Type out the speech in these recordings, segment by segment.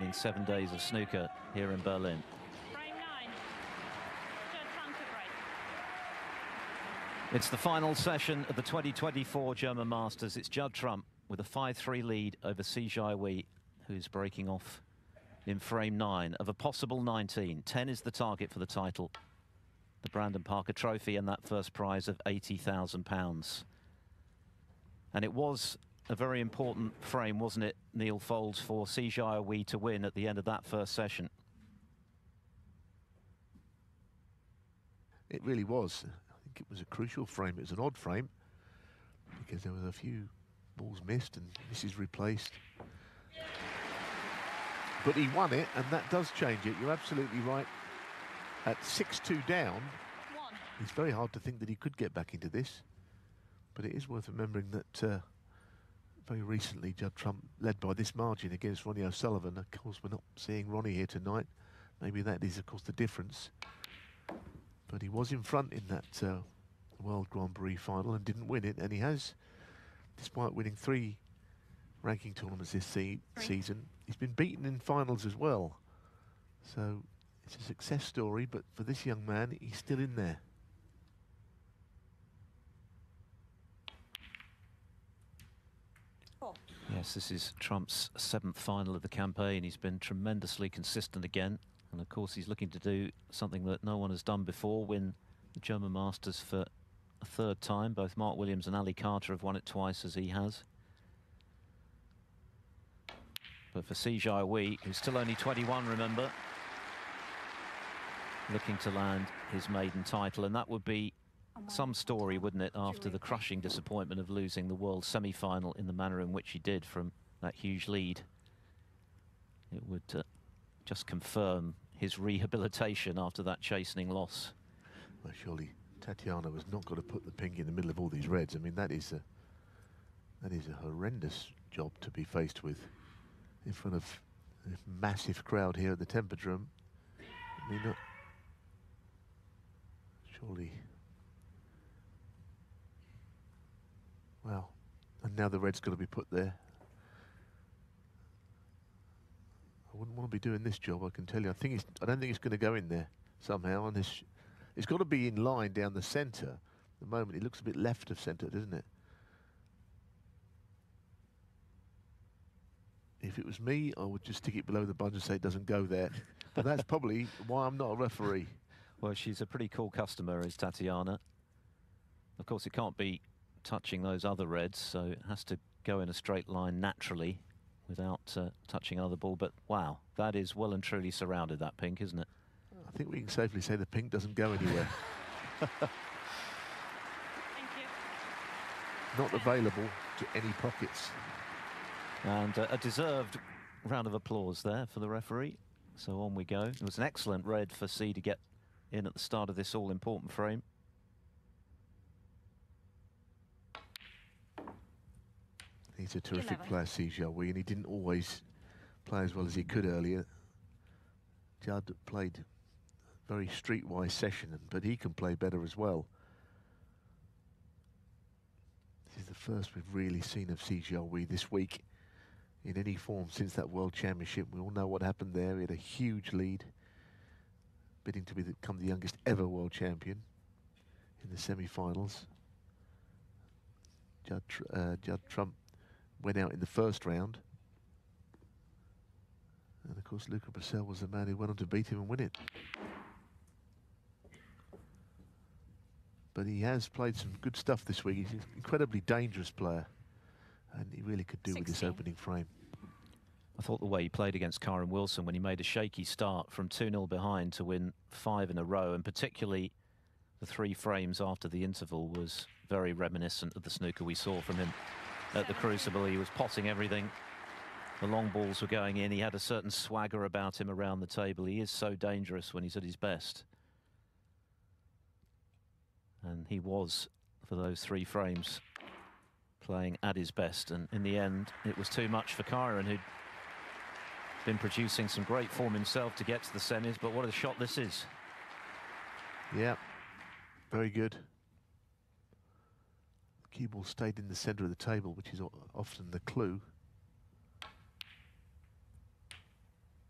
in 7 days of snooker here in Berlin. Frame 9. Judd break. It's the final session of the 2024 German Masters. It's Judd Trump with a 5-3 lead over Jiahui, who's breaking off in frame 9 of a possible 19. 10 is the target for the title, the Brandon Parker Trophy, and that first prize of £80,000. And it was a very important frame, wasn't it, Neil Foulds, for Jiahui to win at the end of that first session? It really was. I think it was a crucial frame. It was an odd frame because there was a few balls missed and misses replaced. But he won it, and that does change it. You're absolutely right. At 6-2 down, it's very hard to think that he could get back into this. But it is worth remembering that very recently Judd Trump led by this margin against Ronnie O'Sullivan. Of course, we're not seeing Ronnie here tonight. Maybe that is, of course, the difference. But he was in front in that World Grand Prix final and didn't win it. And he has, despite winning 3 ranking tournaments this season, he's been beaten in finals as well. So it's a success story, but for this young man, he's still in there. Yes, this is Trump's 7th final of the campaign. He's been tremendously consistent again. And of course, he's looking to do something that no one has done before, win the German Masters for a 3rd time. Both Mark Williams and Ali Carter have won it twice, as he has. But for Jiahui, who's still only 21, remember, looking to land his maiden title, and that would be some story, wouldn't it, after the crushing disappointment of losing the world semi-final in the manner in which he did from that huge lead. It would just confirm his rehabilitation after that chastening loss. Well, surely Tatiana was not going to put the pink in the middle of all these reds. I mean, that is a horrendous job to be faced with in front of a massive crowd here at the Tempodrome. I mean, surely. Well, and now the red's got to be put there. I wouldn't want to be doing this job, I can tell you. I don't think it's going to go in there somehow. And it's got to be in line down the centre. At the moment, it looks a bit left of centre, doesn't it? If it was me, I would just stick it below the bunch and say it doesn't go there. But that's probably why I'm not a referee. Well, she's a pretty cool customer, is Tatiana. Of course, it can't be touching those other reds, so it has to go in a straight line naturally without touching another ball. But wow, that is well and truly surrounded, that pink, isn't it? I think we can safely say the pink doesn't go anywhere. Thank you. Not available to any pockets. And a deserved round of applause there for the referee. So on we go. It was an excellent red for C to get in at the start of this all-important frame. He's a terrific player, Jiahui, and he didn't always play as well as he could earlier. Judd played a very streetwise session, but he can play better as well. This is the first we've really seen of Jiahui this week in any form since that World Championship. We all know what happened there. He had a huge lead, bidding to become the youngest ever world champion in the semi-finals. Judd Trump went out in the first round. And of course, Luca Brecel was the man who went on to beat him and win it. But he has played some good stuff this week. He's an incredibly dangerous player. And he really could do 16 with this opening frame. I thought the way he played against Kyren Wilson when he made a shaky start from 2-0 behind to win 5 in a row, and particularly the 3 frames after the interval, was very reminiscent of the snooker we saw from him at the Crucible. He was potting everything. The long balls were going in. He had a certain swagger about him around the table. He is so dangerous when he's at his best. And he was, for those 3 frames, playing at his best. And in the end, it was too much for Kyren, who'd been producing some great form himself to get to the semis. But what a shot this is. Yeah, very good. The cue ball stayed in the centre of the table, which is often the clue.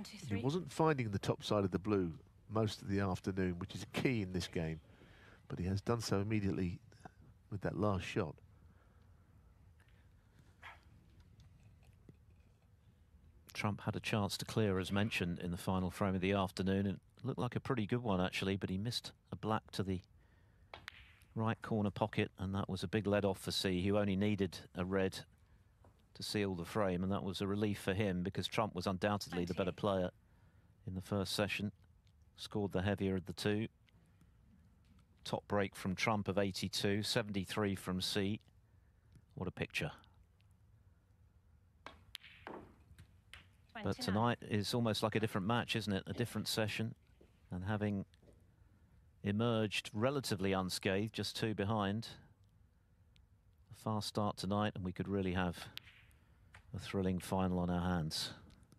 He wasn't finding the top side of the blue most of the afternoon, which is key in this game, but he has done so immediately with that last shot. Trump had a chance to clear, as mentioned, in the final frame of the afternoon. It looked like a pretty good one, actually, but he missed a black to the right corner pocket, and that was a big lead off for C, who only needed a red to seal the frame, and that was a relief for him because Trump was undoubtedly the better player in the first session. Scored the heavier of the two. Top break from Trump of 82, 73 from C. What a picture. 29. But tonight is almost like a different match, isn't it? A different session. And having emerged relatively unscathed, just two behind, a fast start tonight, and we could really have a thrilling final on our hands.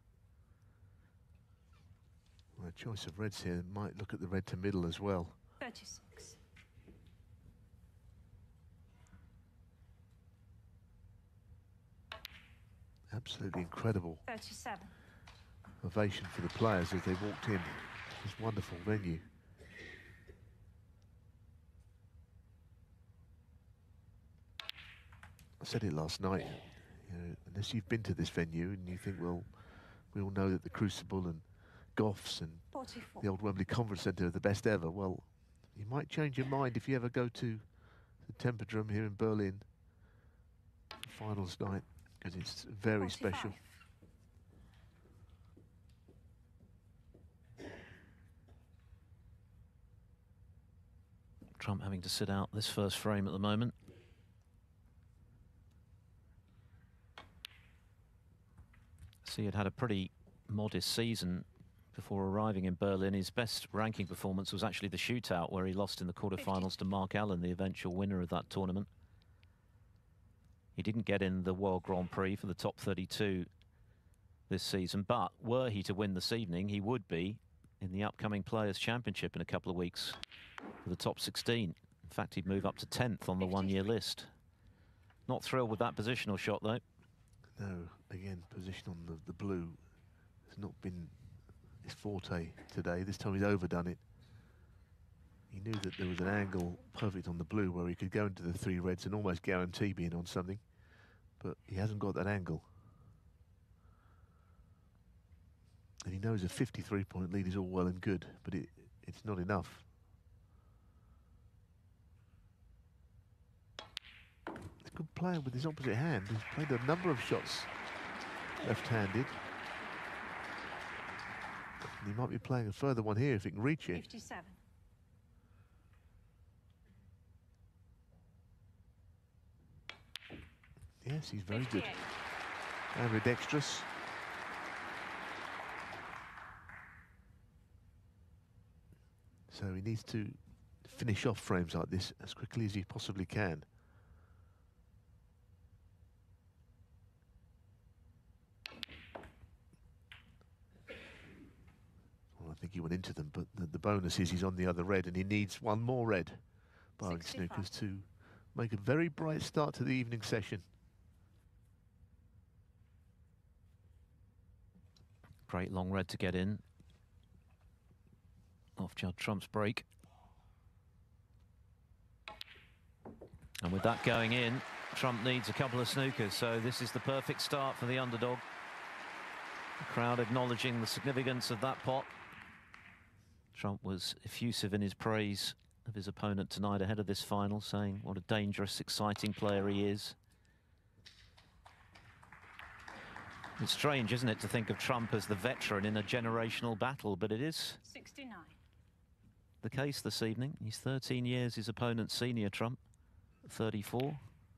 Well, a choice of reds here might look at the red to middle as well. 36. Absolutely incredible 37. ovation for the players as they walked in this wonderful venue. I said it last night, you know, unless you've been to this venue and you think, well, we all know that the Crucible and Goffs and 44. the old Wembley Conference Centre are the best ever. Well, you might change your mind if you ever go to the Tempodrom here in Berlin for finals night, because it's very 45. special. Trump having to sit out this first frame at the moment. So he had a pretty modest season before arriving in Berlin. His best ranking performance was actually the shootout, where he lost in the quarterfinals to Mark Allen, the eventual winner of that tournament. He didn't get in the World Grand Prix for the top 32 this season, but were he to win this evening, he would be in the upcoming Players' Championship in a couple of weeks for the top 16. In fact, he'd move up to 10th on the one-year list. Not thrilled with that positional shot, though. No, again, position on the blue has not been his forte today. This time he's overdone it. He knew that there was an angle perfect on the blue where he could go into the three reds and almost guarantee being on something, but he hasn't got that angle. And he knows a 53-point lead is all well and good, but it's not enough. He's a good player with his opposite hand. He's played a number of shots left-handed. He might be playing a further one here if he can reach it. 57. Yes, he's very 58. good. Ambidextrous. So he needs to finish off frames like this as quickly as he possibly can. Well, I think he went into them, but the bonus is he's on the other red and he needs one more red, barring 65. Snookers, to make a very bright start to the evening session. Great long red to get in. Off Judd Trump's break. And with that going in, Trump needs a couple of snookers, so this is the perfect start for the underdog. The crowd acknowledging the significance of that pot. Trump was effusive in his praise of his opponent tonight ahead of this final, saying what a dangerous, exciting player he is. It's strange, isn't it, to think of Trump as the veteran in a generational battle, but it is 69. the case this evening. He's 13 years his opponent's senior, Trump, 34. 70.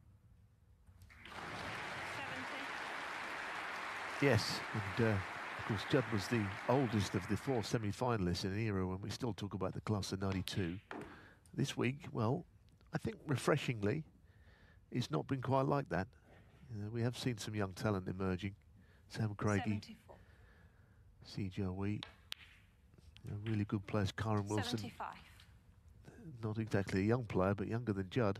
Yes, and of course Judd was the oldest of the four semi-finalists in an era when we still talk about the class of 92. This week, well, I think refreshingly, it's not been quite like that. You know, we have seen some young talent emerging. Sam Craigie, 74. Jiahui, really good players. Karen Wilson, 75. not exactly a young player, but younger than Judd.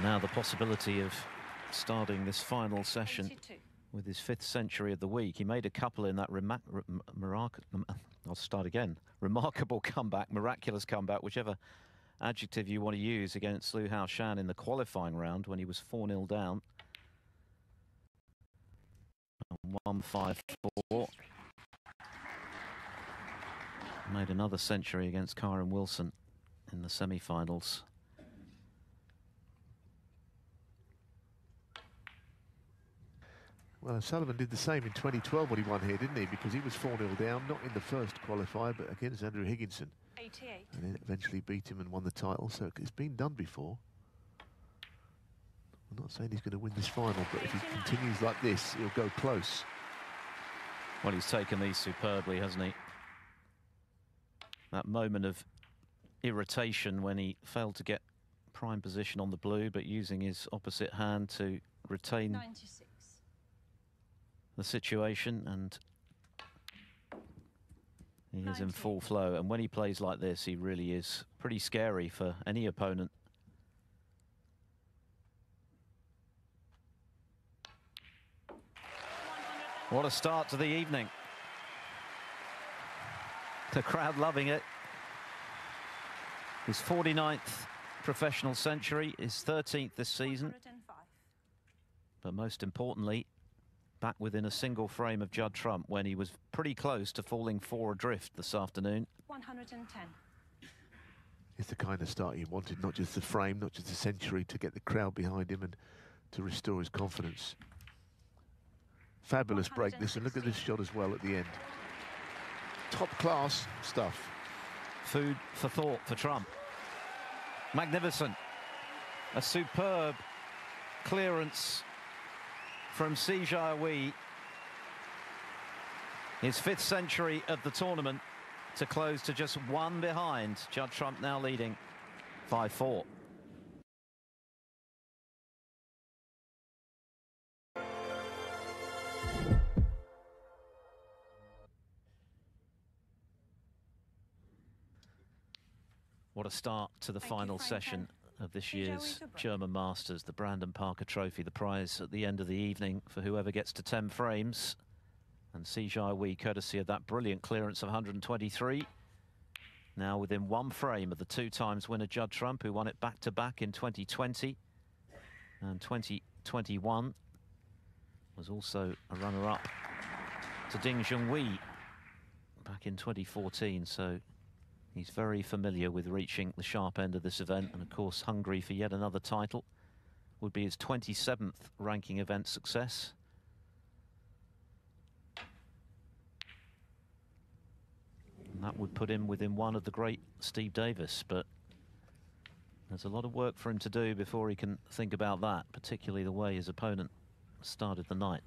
Now the possibility of starting this final session 82. with his 5th century of the week. He made a couple in that remarkable comeback, miraculous comeback, whichever adjective you want to use, against Liu Hao Shan in the qualifying round when he was 4-0 down. 1-5-4. Made another century against Kyren Wilson in the semi-finals. Well, Sullivan did the same in 2012 when he won here, didn't he? Because he was 4-0 down, not in the first qualifier, but against Andrew Higginson. 88. And then eventually beat him and won the title, so it's been done before. I'm not saying he's going to win this final, but if he continues like this, he'll go close. Well, he's taken these superbly, hasn't he? That moment of irritation when he failed to get prime position on the blue, but using his opposite hand to retain 96. the situation, and he is in 90. full flow. And when he plays like this, he really is pretty scary for any opponent. What a start to the evening. The crowd loving it. His 49th professional century, his 13th this season. 105. But most importantly, back within a single frame of Judd Trump when he was pretty close to falling 4 adrift this afternoon. 110. It's the kind of start he wanted, not just the frame, not just the century, to get the crowd behind him and to restore his confidence. Fabulous break this, and look at this shot as well at the end. Top class stuff. Food for thought for Trump. Magnificent. A superb clearance from Jiahui. His 5th century of the tournament to close to just 1 behind. Judd Trump now leading 5-4. What a start to the final session of this year's German Masters, the Brandon Parker Trophy, the prize at the end of the evening for whoever gets to 10 frames. And Jiahui, courtesy of that brilliant clearance of 123, now within 1 frame of the 2-times winner Judd Trump, who won it back-to-back in 2020 and 2021. Was also a runner-up to Ding Junhui back in 2014, so he's very familiar with reaching the sharp end of this event, and of course hungry for yet another title. Would be his 27th ranking event success. And that would put him within 1 of the great Steve Davis, but there's a lot of work for him to do before he can think about that, particularly the way his opponent started the night.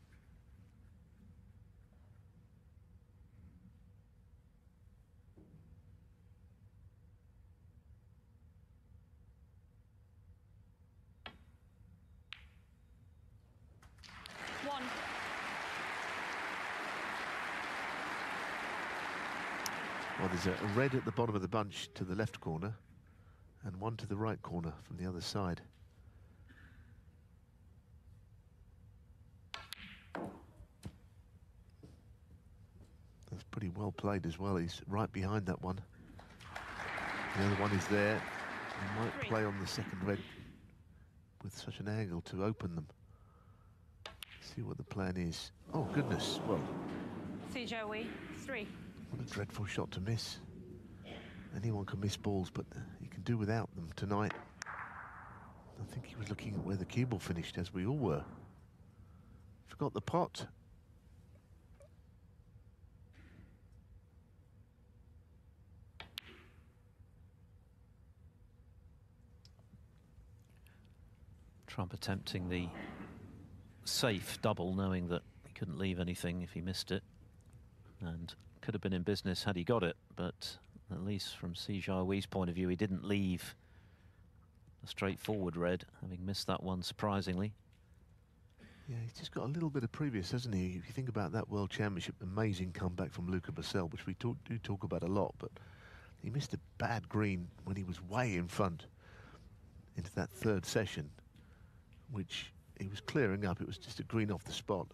Well, there's a red at the bottom of the bunch to the left corner and 1 to the right corner from the other side. That's pretty well played as well. He's right behind that one. The other one is there. He might play on the second red with such an angle to open them. See what the plan is. Oh, goodness. Well, Jiahui, 3. what a dreadful shot to miss. Anyone can miss balls, but he can do without them tonight. I think he was looking at where the cue ball finished, as we all were. Forgot the pot. Trump attempting the safe double, knowing that he couldn't leave anything if he missed it, and could have been in business had he got it, but at least from Jiahui's point of view, he didn't leave a straightforward red, having missed that one surprisingly. Yeah, he's just got a little bit of previous, hasn't he? If you think about that World Championship, amazing comeback from Luca Bassel, which we do talk about a lot, but he missed a bad green when he was way in front into that third session, which he was clearing up. It was just a green off the spot.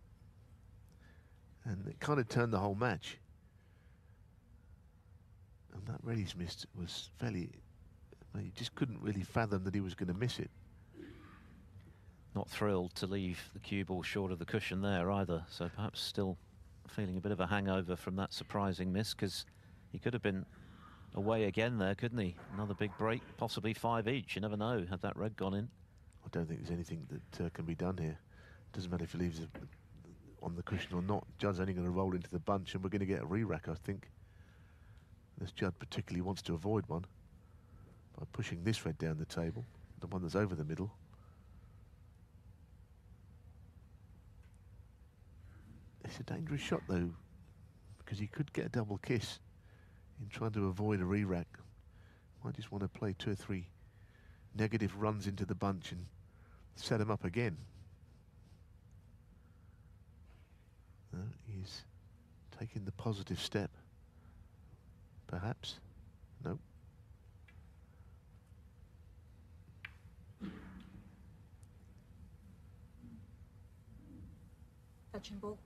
And it kind of turned the whole match. And that red he's missed was fairly, you just couldn't really fathom that he was going to miss it. Not thrilled to leave the cue ball short of the cushion there either, so perhaps still feeling a bit of a hangover from that surprising miss, because he could have been away again there, couldn't he? Another big break, possibly 5 each, you never know, had that red gone in. I don't think there's anything that can be done here. Doesn't matter if he leaves it on the cushion or not. Judd's only going to roll into the bunch, and we're going to get a re-rack, I think. Unless Judd particularly wants to avoid one by pushing this red down the table, the one that's over the middle. It's a dangerous shot though, because he could get a double kiss in trying to avoid a re-rack. Might just want to play 2 or 3 negative runs into the bunch and set him up again. He's taking the positive step. Perhaps. Nope. Touching ball.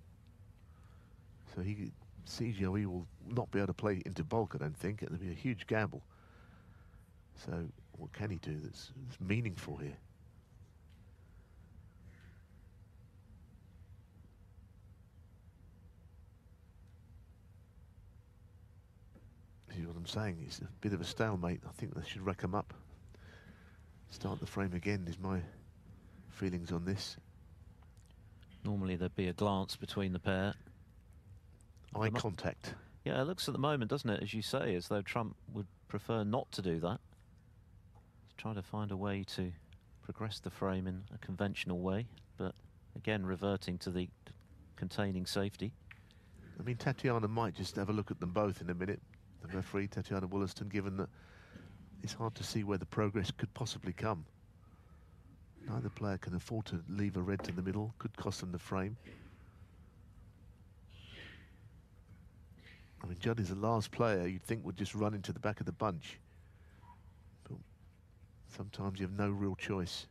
So he sees Jiahui will not be able to play into bulk, I don't think. It'll be a huge gamble. So what can he do that's meaningful here? See what I'm saying? It's a bit of a stalemate. I think they should rack him up. Start the frame again is my feelings on this. Normally there'd be a glance between the pair. Eye contact. Yeah, it looks at the moment, doesn't it, as you say, as though Trump would prefer not to do that. He's trying to find a way to progress the frame in a conventional way, but again reverting to the containing safety. I mean, Tatiana might just have a look at them both in a minute. The referee, Tatiana Wollaston, given that it's hard to see where the progress could possibly come. Neither player can afford to leave a red to the middle, could cost them the frame. I mean, Judd is the last player you'd think would just run into the back of the bunch. But sometimes you have no real choice.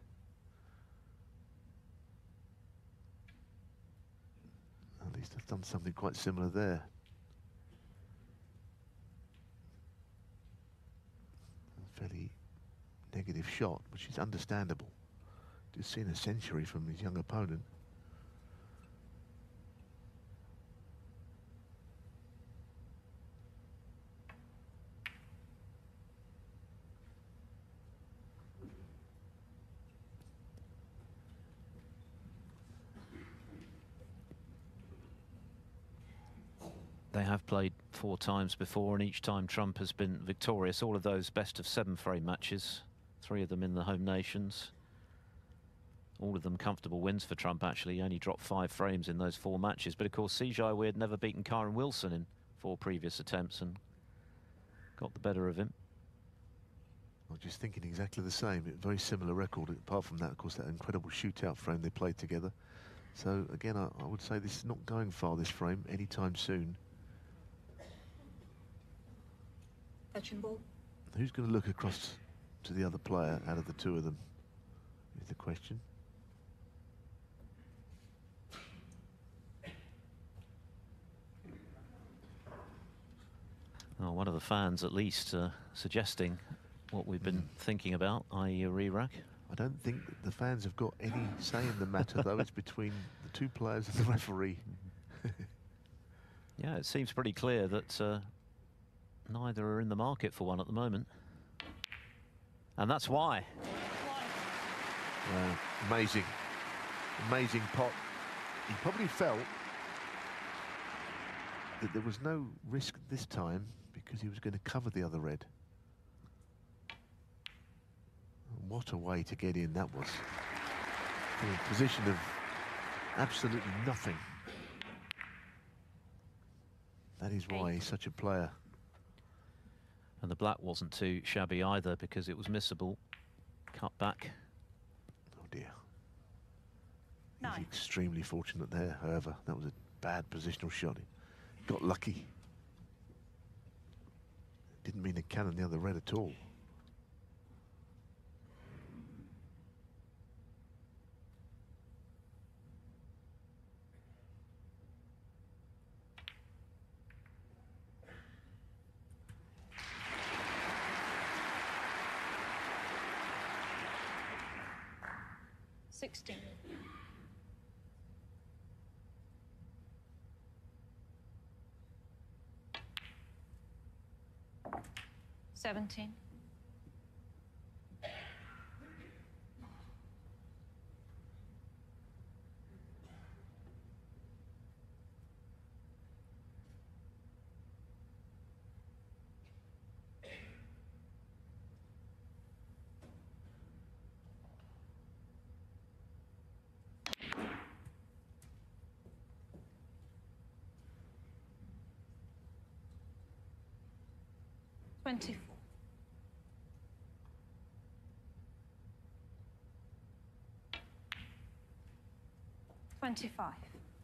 At least I've done something quite similar there. A fairly negative shot, which is understandable. Just seen a century from his young opponent. They have played 4 times before, and each time Trump has been victorious. All of those best-of-7 frame matches, 3 of them in the home nations. All of them comfortable wins for Trump, actually. He only dropped 5 frames in those 4 matches. But, of course, Jiahui had never beaten Karen Wilson in 4 previous attempts and got the better of him. I'm just thinking exactly the same. Very similar record. Apart from that, of course, that incredible shootout frame they played together. So, again, I would say this is not going far, this frame, anytime soon. Touching ball. Who's going to look across to the other player out of the 2 of them is the question. Oh, one of the fans, at least, suggesting what we've been thinking about, i.e. a re-rack. I don't think that the fans have got any say in the matter, though. It's between the 2 players and the referee. Yeah, it seems pretty clear that neither are in the market for one at the moment. And that's why. Amazing. Amazing pot. He probably felt that there was no risk this time because he was going to cover the other red. What a way to get in that was. In a position of absolutely nothing. That is why he's such a player. And the black wasn't too shabby either, because it was missable. Cut back. Oh dear. 9. He's extremely fortunate there, however. That was a bad positional shot. He got lucky. Didn't mean to cannon the other red at all. 16. 17. 24. 25.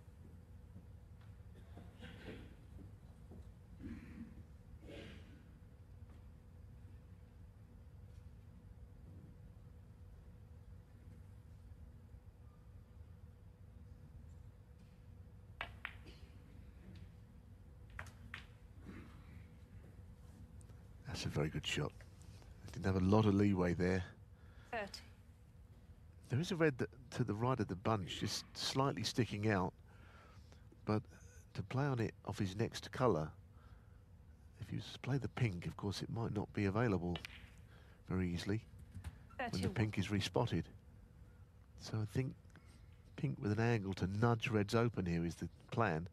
'That's a very good shot. Didn't have a lot of leeway there. 30. There is a red to the right of the bunch, just slightly sticking out. But to play on it off his next colour, if you play the pink, of course, it might not be available very easily 31. when the pink is respotted. So I think pink with an angle to nudge reds open here is the plan.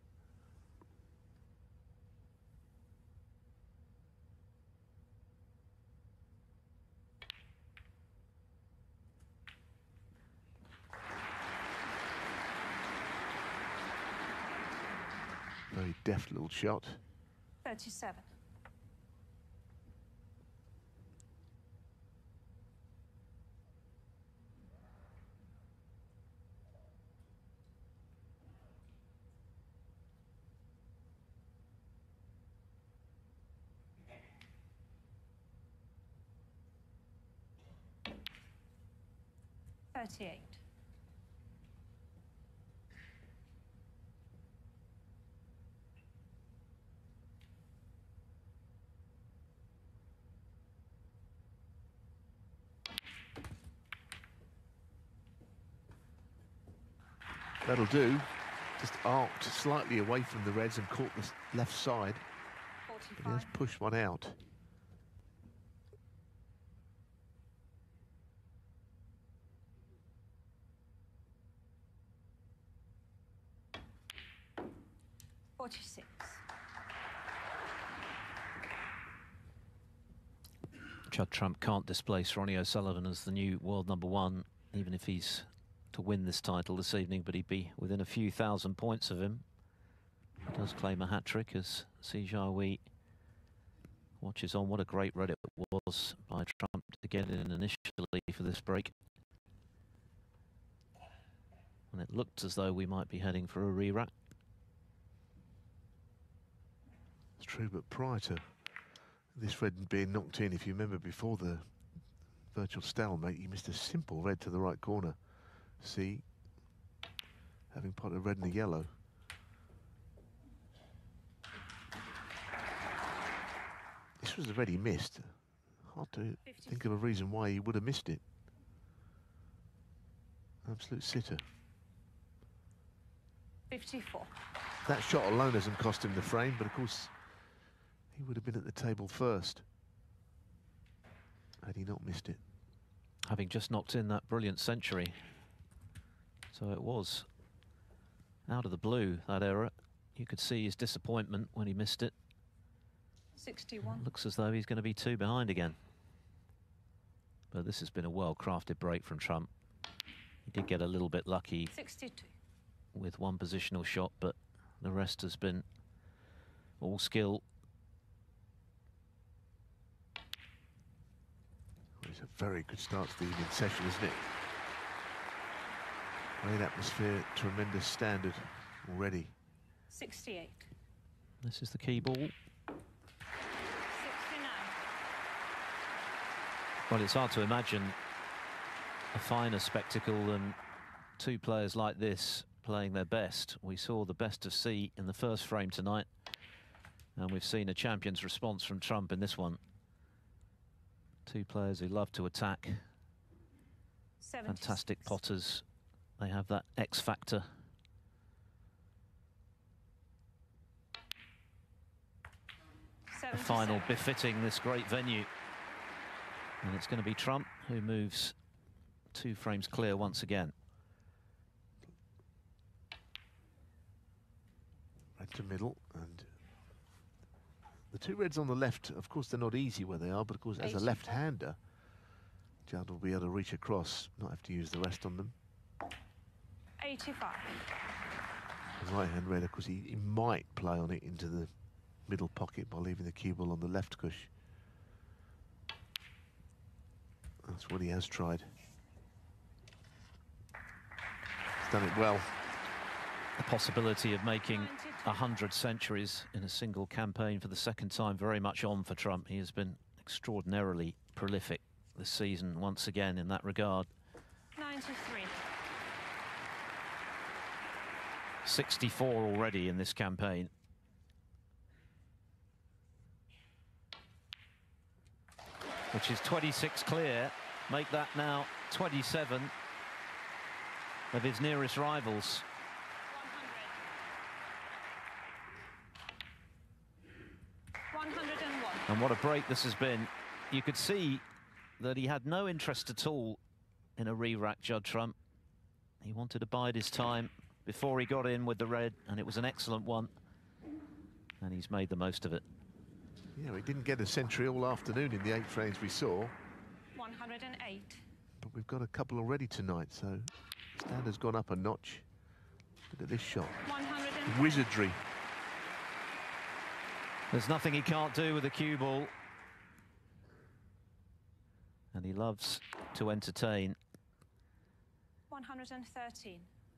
Very deft little shot. 37. 38. 'That'll do. Just arced slightly away from the reds and caught the left side. But he 45. has pushed one out. .46. Judd Trump can't displace Ronnie O'Sullivan as the new world #1, even if he's to win this title this evening, but he'd be within a few thousand points of him. He does claim a hat-trick as Jiahui watches on. What a great red it was by Trump to get in initially for this break. And it looked as though we might be heading for a re-rack. It's true, but prior to this red being knocked in, if you remember before the virtual stalemate, he missed a simple red to the right corner. See, having potted a red and a yellow. This was the red he missed. Hard to think of a reason why he would have missed it. Absolute sitter. 54. That shot alone hasn't cost him the frame, but of course he would have been at the table first had he not missed it. Having just knocked in that brilliant century. So it was out of the blue, that error. You could see his disappointment when he missed it. 61. Looks as though he's going to be 2 behind again. But this has been a well-crafted break from Trump. He did get a little bit lucky 62. with one positional shot, but the rest has been all skill. Well, it's a very good start to the evening session, isn't it? Great atmosphere, tremendous standard already. 68. This is the key ball. 69. Well, it's hard to imagine a finer spectacle than 2 players like this playing their best. We saw the best of C in the first frame tonight, and we've seen a champion's response from Trump in this one. 2 players who love to attack. 76. Fantastic potters they have that X factor. A final befitting this great venue. And it's going to be Trump who moves 2 frames clear once again. Red to middle, and the 2 reds on the left, of course, they're not easy where they are, but of course, as a left-hander, Judd will be able to reach across, not have to use the rest on them. 85. The right-hand red, of course, he might play on it into the middle pocket by leaving the cue ball on the left cush. That's what he has tried. He's done it well. The possibility of making 100 centuries in a single campaign for the second time very much on for Trump. He has been extraordinarily prolific this season once again in that regard. 93. 64 already in this campaign. Which is 26 clear. Make that now 27 of his nearest rivals. 101. And what a break this has been. You could see that he had no interest at all in a re-rack, Judd Trump. He wanted to bide his time before he got in with the red, and it was an excellent one. And he's made the most of it. Yeah, he didn't get a century all afternoon in the 8 frames we saw. 108. But we've got a couple already tonight, so standard's gone up a notch. Look at this shot. 100. Wizardry. There's nothing he can't do with a cue ball. And he loves to entertain. 113.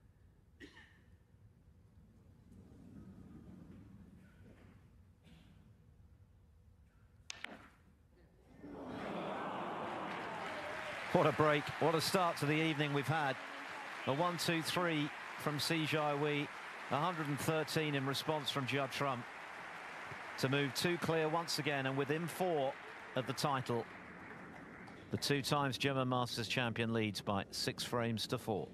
What a break, what a start to the evening we've had. A 1-2-3 from Jiahui, 113 in response from Judd Trump to move 2 clear once again and within 4 of the title. The 2 times German Masters champion leads by 6 frames to 4.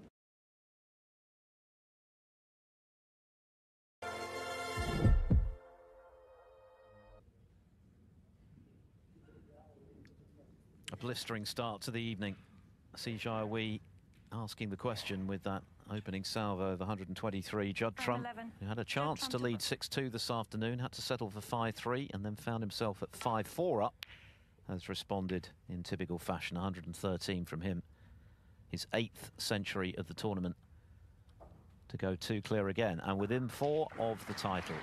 A blistering start to the evening. Jiahui asking the question with that opening salvo of 123. Judd Trump, who had a chance to lead 6-2 this afternoon, had to settle for 5-3 and then found himself at 5-4 up, has responded in typical fashion. 113 from him. His 8th century of the tournament to go 2 clear again and within 4 of the title.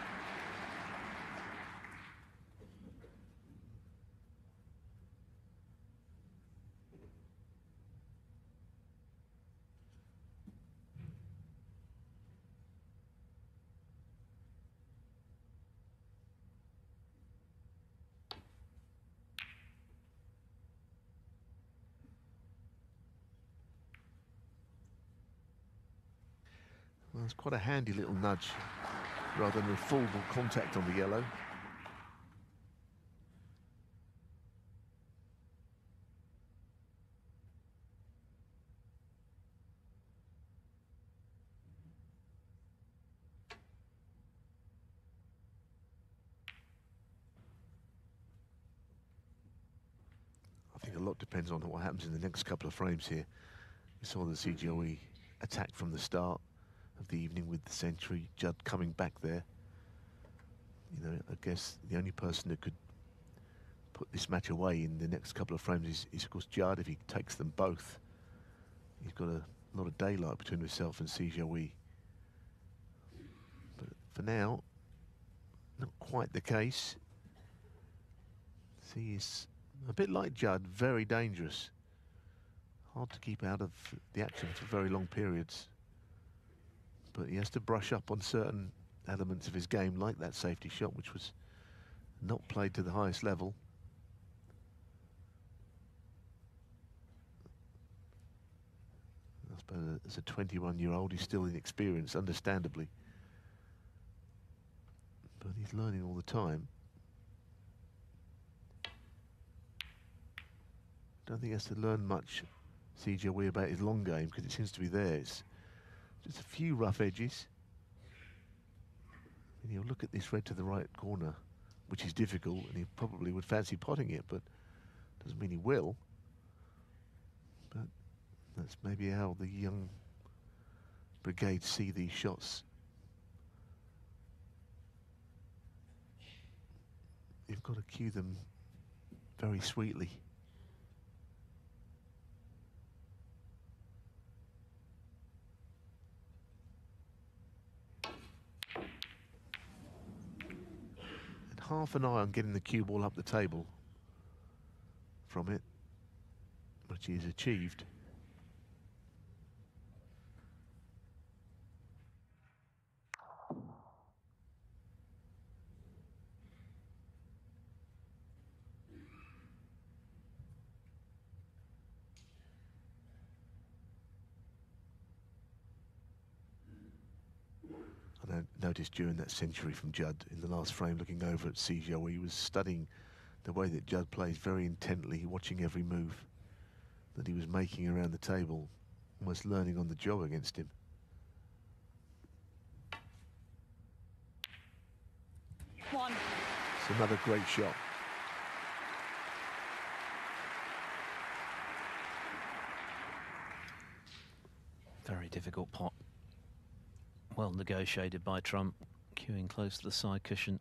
Well, it's quite a handy little nudge rather than a full contact on the yellow. I think a lot depends on what happens in the next couple of frames here. We saw the Jiahui attack from the start of the evening with the century. Judd coming back there. You know, I guess the only person that could put this match away in the next couple of frames is of course Judd. If he takes them both, he's got a lot of daylight between himself and Jiahui. But for now, not quite the case. He's a bit like Judd, very dangerous. Hard to keep out of the action for very long periods. But he has to brush up on certain elements of his game, like that safety shot, which was not played to the highest level. I suppose as a 21-year-old, he's still inexperienced, understandably. But he's learning all the time. Don't think he has to learn much Jiahui about his long game, because it seems to be there. It's just a few rough edges. And he'll look at this red to the right corner, which is difficult, and he probably would fancy potting it, but doesn't mean he will. But that's maybe how the young brigade see these shots. You've got to cue them very sweetly. And half an eye on getting the cue ball up the table from it, which is achieved. I noticed during that century from Judd in the last frame, looking over at Jiahui, he was studying the way that Judd plays very intently, watching every move that he was making around the table, almost learning on the job against him. One. It's another great shot. Very difficult pot. Well negotiated by Trump, cueing close to the side cushion.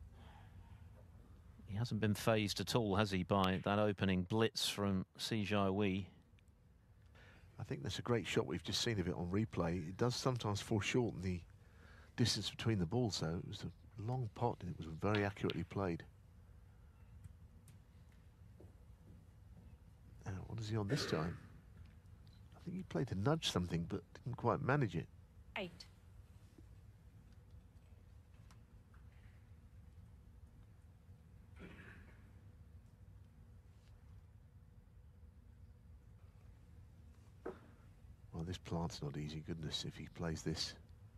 He hasn't been phased at all, has he, by that opening blitz from Jiahui? I think that's a great shot we've just seen of it on replay. It does sometimes foreshorten the distance between the balls, though. It was a long pot and it was very accurately played. Now, what is he on this time? I think he played to nudge something, but didn't quite manage it. 8. Well, this plant's not easy, goodness, if he plays this.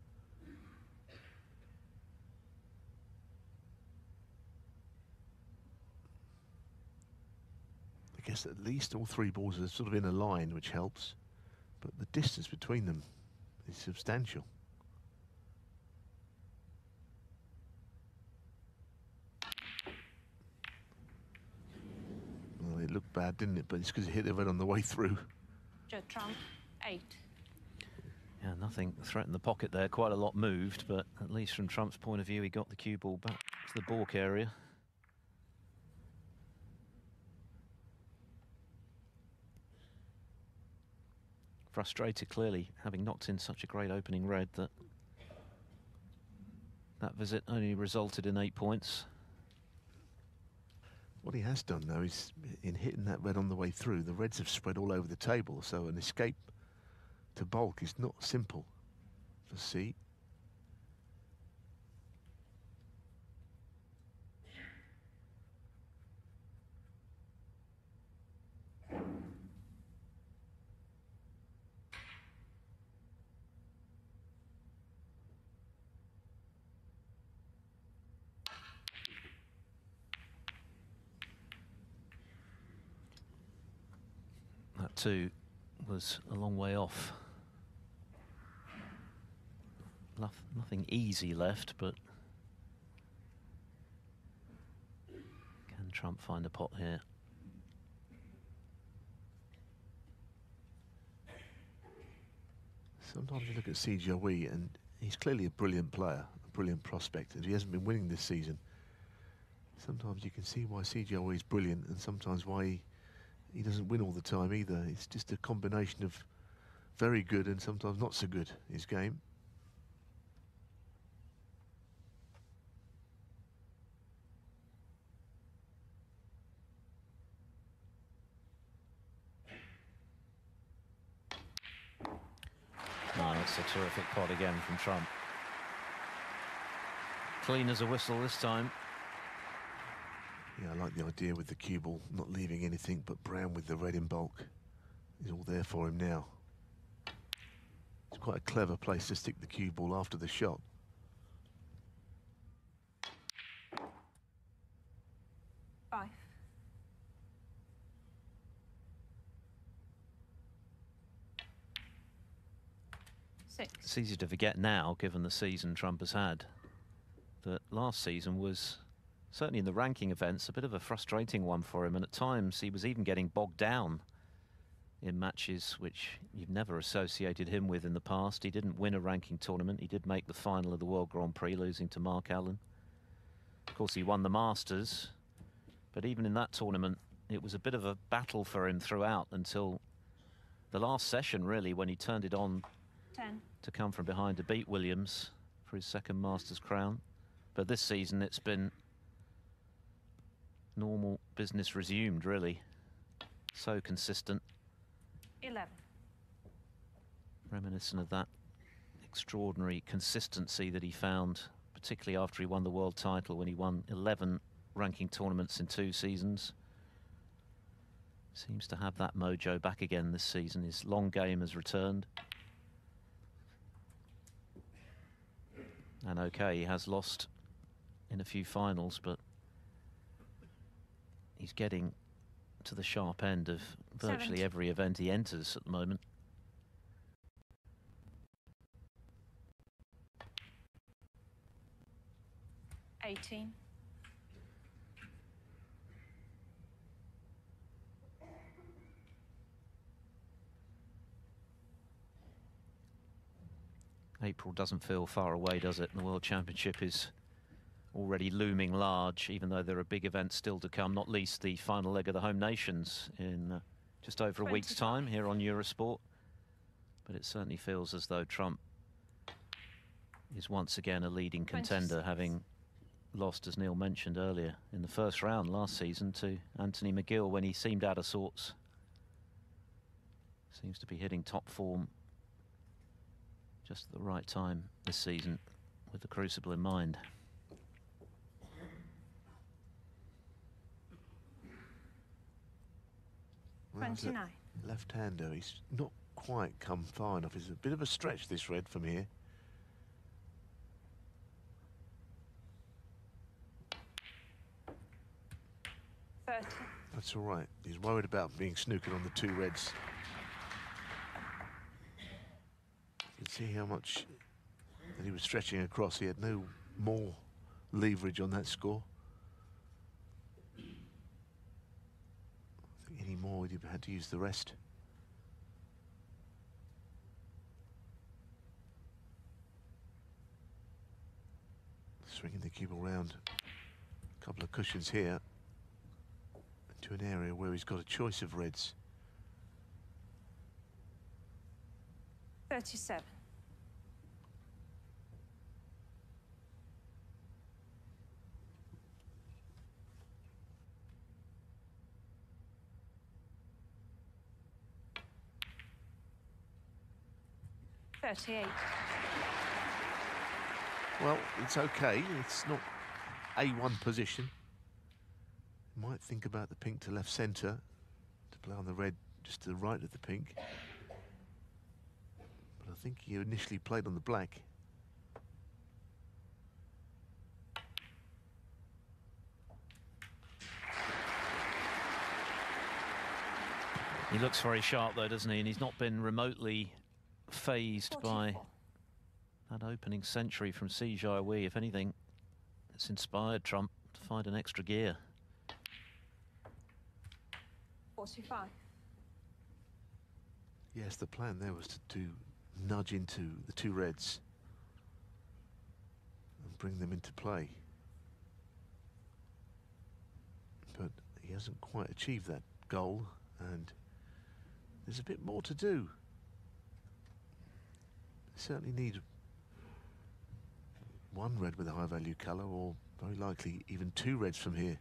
I guess at least all three balls are sort of in a line, which helps, but the distance between them is substantial. Well, it looked bad, didn't it? But it's because it hit the red on the way through. Judd Trump, 8. Yeah, nothing threatened the pocket there. Quite a lot moved, but at least from Trump's point of view, he got the cue ball back to the balk area. Frustrated, clearly, having knocked in such a great opening red, that visit only resulted in 8 points. What he has done, though, is in hitting that red on the way through, the reds have spread all over the table, so an escape to bulk is not simple for C. That too was a long way off. Nothing easy left, but can Trump find a pot here? Sometimes you look at Jiahui and he's clearly a brilliant player, a brilliant prospect, and he hasn't been winning this season. Sometimes you can see why Jiahui is brilliant and sometimes why he doesn't win all the time either. It's just a combination of very good and sometimes not so good, his game. Oh, that's a terrific pot again from Trump. Clean as a whistle this time. Yeah, I like the idea with the cue ball not leaving anything but brown with the red in bulk. Is all there for him now. It's quite a clever place to stick the cue ball after the shot. 6. It's easy to forget now, given the season Trump has had, that last season was, certainly in the ranking events, a bit of a frustrating one for him. And at times he was even getting bogged down in matches which you've never associated him with in the past. He didn't win a ranking tournament. He did make the final of the World Grand Prix, losing to Mark Allen. Of course, he won the Masters, but even in that tournament, it was a bit of a battle for him throughout until the last session, really, when he turned it on 10. to come from behind to beat Williams for his second Masters crown. But this season, it's been normal business resumed, really. So consistent. 11. Reminiscent of that extraordinary consistency that he found, particularly after he won the world title, when he won 11 ranking tournaments in 2 seasons. Seems to have that mojo back again this season. His long game has returned. And okay, he has lost in a few finals, but he's getting to the sharp end of virtually 70. every event he enters at the moment. $18. April doesn't feel far away, does it? And the World Championship is already looming large, even though there are big events still to come, not least the final leg of the Home Nations in just over a week's time here on Eurosport. But it certainly feels as though Trump is once again a leading contender, 26. having lost, as Neil mentioned earlier, in the first round last season to Anthony McGill when he seemed out of sorts. Seems to be hitting top form just at the right time this season, with the Crucible in mind. Well, 29. Left-hander, he's not quite come far enough. It's a bit of a stretch, this red, from here. That's all right. He's worried about being snookered on the 2 reds. You can see how much that he was stretching across. He had no more leverage on that score. I think any more, he'd have had to use the rest. Swinging the cue around. A couple of cushions here to an area where he's got a choice of reds. 37. $38. Well, it's okay. It's not A1 position. Might think about the pink to left centre to play on the red just to the right of the pink. But I think he initially played on the black. He looks very sharp though, doesn't he? And he's not been remotely phased 44. by that opening century from Jiahui. If anything, it's inspired Trump to find an extra gear. 45. Yes, the plan there was to nudge into the 2 reds and bring them into play. But he hasn't quite achieved that goal, and there's a bit more to do. Certainly need 1 red with a high value colour, or very likely even 2 reds from here.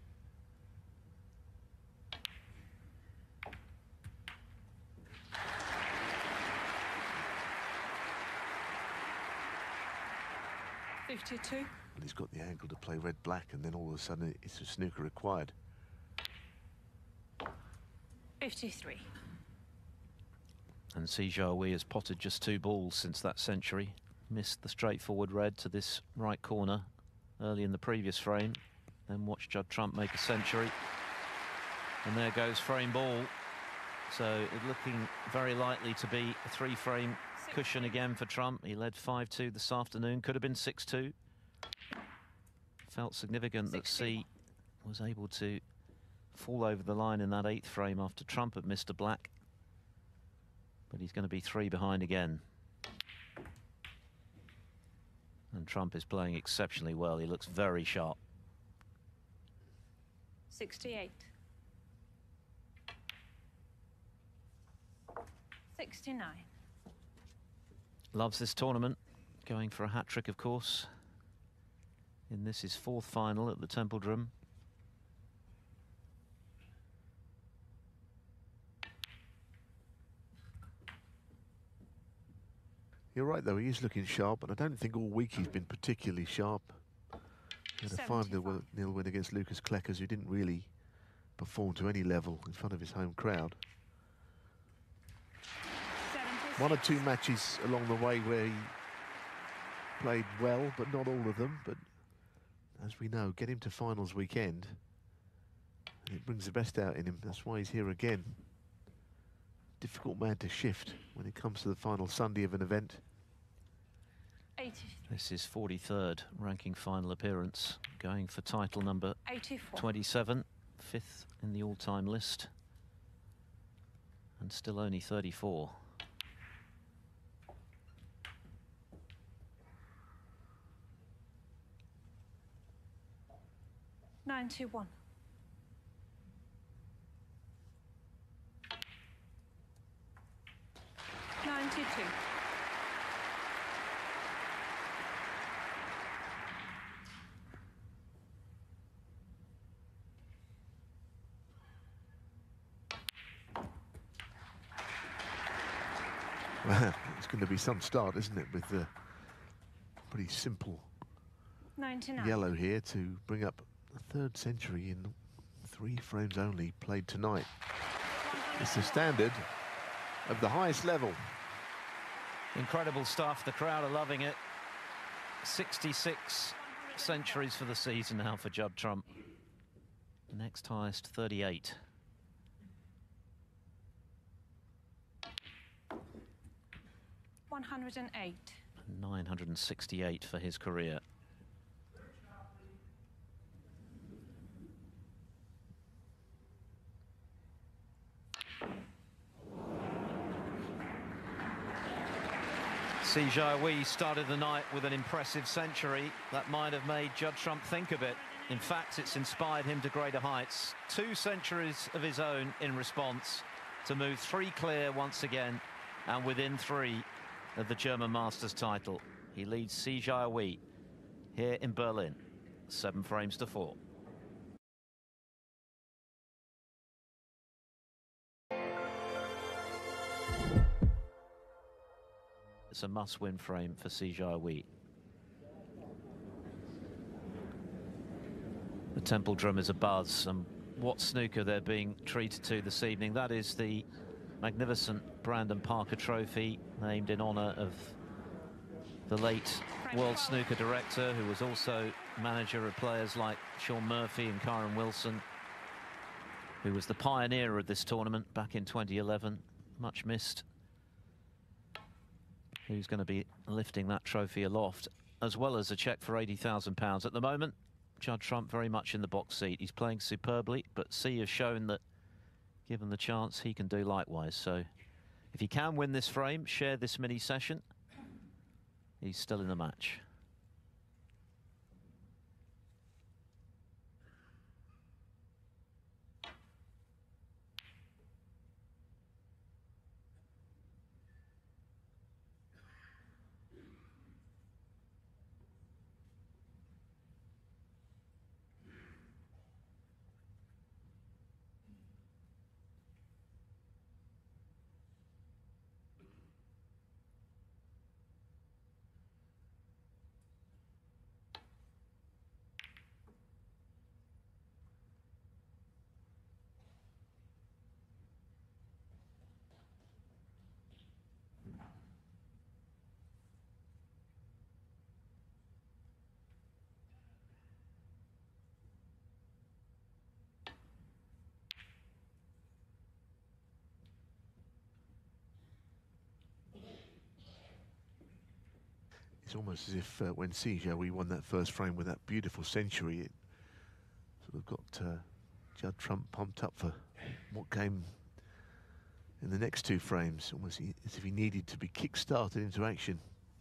$52. Well, he's got the angle to play red-black, and then all of a sudden it's a snooker required. $53. And Jiahui has potted just 2 balls since that century. Missed the straightforward red to this right corner early in the previous frame. Then watched Judd Trump make a century. And there goes frame ball. So it's looking very likely to be a 3-frame cushion again for Trump. He led 5-2 this afternoon, could have been 6-2. Felt significant that C was able to fall over the line in that 8th frame after Trump had missed a black. But he's going to be 3 behind again. And Trump is playing exceptionally well. He looks very sharp. 68. 69. Loves this tournament. Going for a hat-trick, of course. In this, his 4th final at the Templedrum. You're right, though. He is looking sharp, and I don't think all week he's been particularly sharp. He had a 5-0 win against Lucas Kleckers, who didn't really perform to any level in front of his home crowd. 76. 1 or 2 matches along the way where he played well, but not all of them. But as we know, get him to finals weekend, and it brings the best out in him. That's why he's here again. Difficult man to shift when it comes to the final Sunday of an event. 80. This is 43rd ranking final appearance, going for title number 84. 27, 5th in the all-time list, and still only 34. $91. 92. Well, it's going to be some start, isn't it, with the pretty simple 99. yellow here to bring up a 3rd century in 3 frames only played tonight. It's the standard of the highest level. Incredible stuff. The crowd are loving it. 66 centuries for the season now for Judd Trump. The next highest, 38. $108. 968 for his career. Jiahui started the night with an impressive century that might have made Judd Trump think a bit. In fact, it's inspired him to greater heights. 2 centuries of his own in response to move 3 clear once again, and within 3 of the German Masters title. He leads Jiahui here in Berlin, 7 frames to 4. It's a must-win frame for Jiahui. The Templedrum is abuzz, and what snooker they're being treated to this evening. That is the magnificent Brandon Parker Trophy, named in honour of the late World Snooker director, who was also manager of players like Sean Murphy and Kyron Wilson, who was the pioneer of this tournament back in 2011, much missed. Who's going to be lifting that trophy aloft, as well as a cheque for £80,000. At the moment, Judd Trump very much in the box seat. He's playing superbly, but C has shown that, given the chance, he can do likewise. So if he can win this frame, share this mini session, he's still in the match. It's almost as if when Jiahui won that first frame with that beautiful century, it sort of got Judd Trump pumped up for what came in the next two frames, almost as if he needed to be kick-started into action.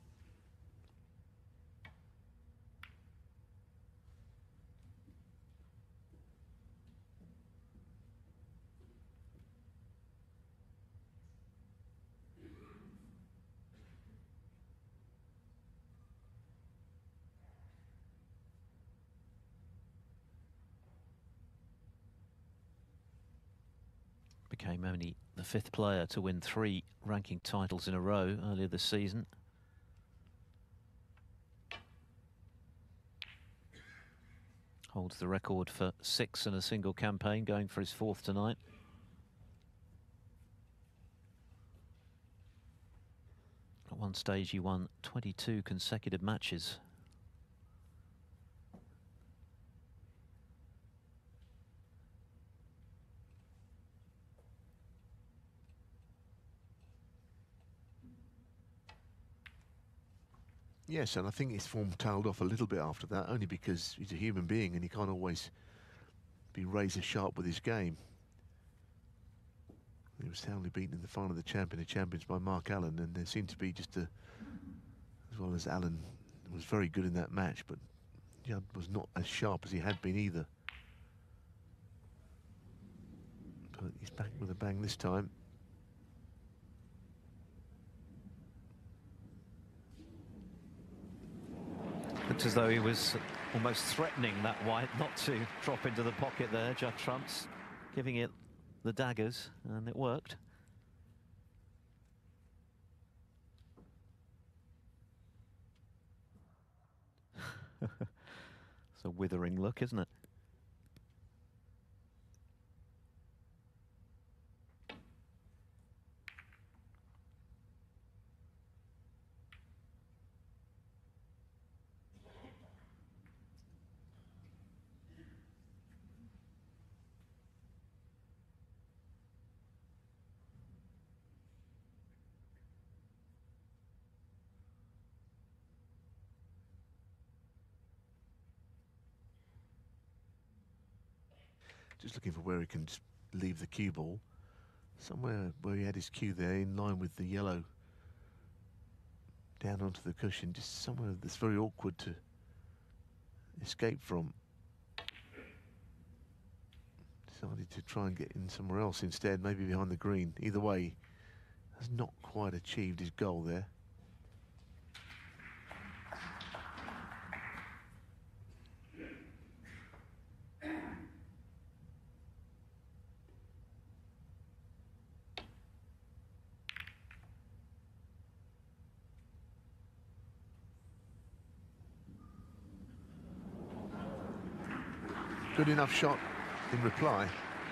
Became only the 5th player to win 3 ranking titles in a row earlier this season. Holds the record for 6 in a single campaign, going for his 4th tonight. At one stage he won 22 consecutive matches. Yes, and I think his form tailed off a little bit after that, only because he's a human being and he can't always be razor sharp with his game. He was soundly beaten in the final of the Champion of Champions by Mark Allen, and there seemed to be just a, as well as Allen was very good in that match, but Judd was not as sharp as he had been either. But he's back with a bang this time. Looked as though he was almost threatening that white not to drop into the pocket there. Judd Trump's giving it the daggers, and it worked. It's a withering look, isn't it? Just looking for where he can leave the cue ball. Somewhere where he had his cue there, in line with the yellow down onto the cushion, just somewhere that's very awkward to escape from. Decided to try and get in somewhere else instead, maybe behind the green. Either way, has not quite achieved his goal there. Good enough shot in reply.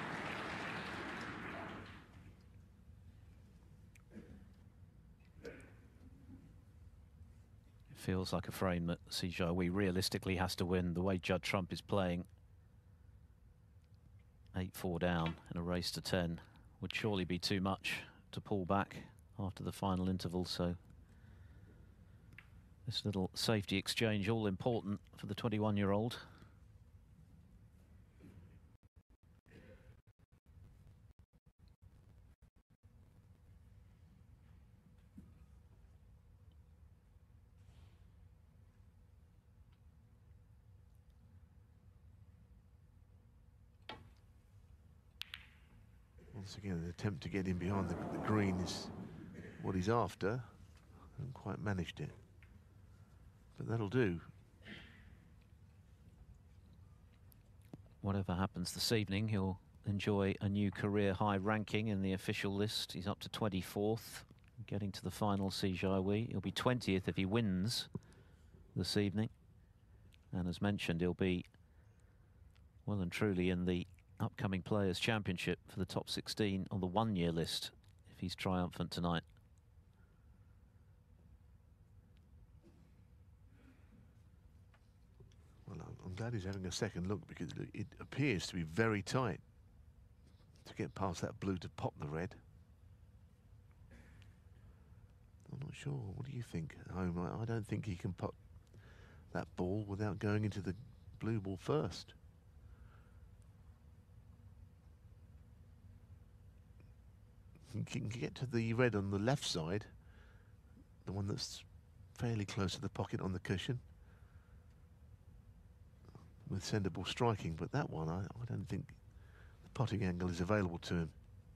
It feels like a frame that Jiahui realistically has to win. The way Judd Trump is playing, 8-4 down in a race to 10 would surely be too much to pull back after the final interval. So this little safety exchange all important for the 21-year-old. Once again, an attempt to get in behind the green is what he's after. Hasn't quite managed it, but that'll do. Whatever happens this evening, he'll enjoy a new career high ranking in the official list. He's up to 24th, getting to the final. Jiahui, he'll be 20th if he wins this evening, and as mentioned, he'll be well and truly in the upcoming Players' Championship for the top 16 on the one-year list if he's triumphant tonight. Well, I'm glad he's having a second look, because it appears to be very tight to get past that blue to pop the red. I'm not sure. What do you think at home? I don't think he can put that ball without going into the blue ball first. You can get to the red on the left side, the one that's fairly close to the pocket on the cushion, with sender ball striking, but that one, I don't think the potting angle is available to him.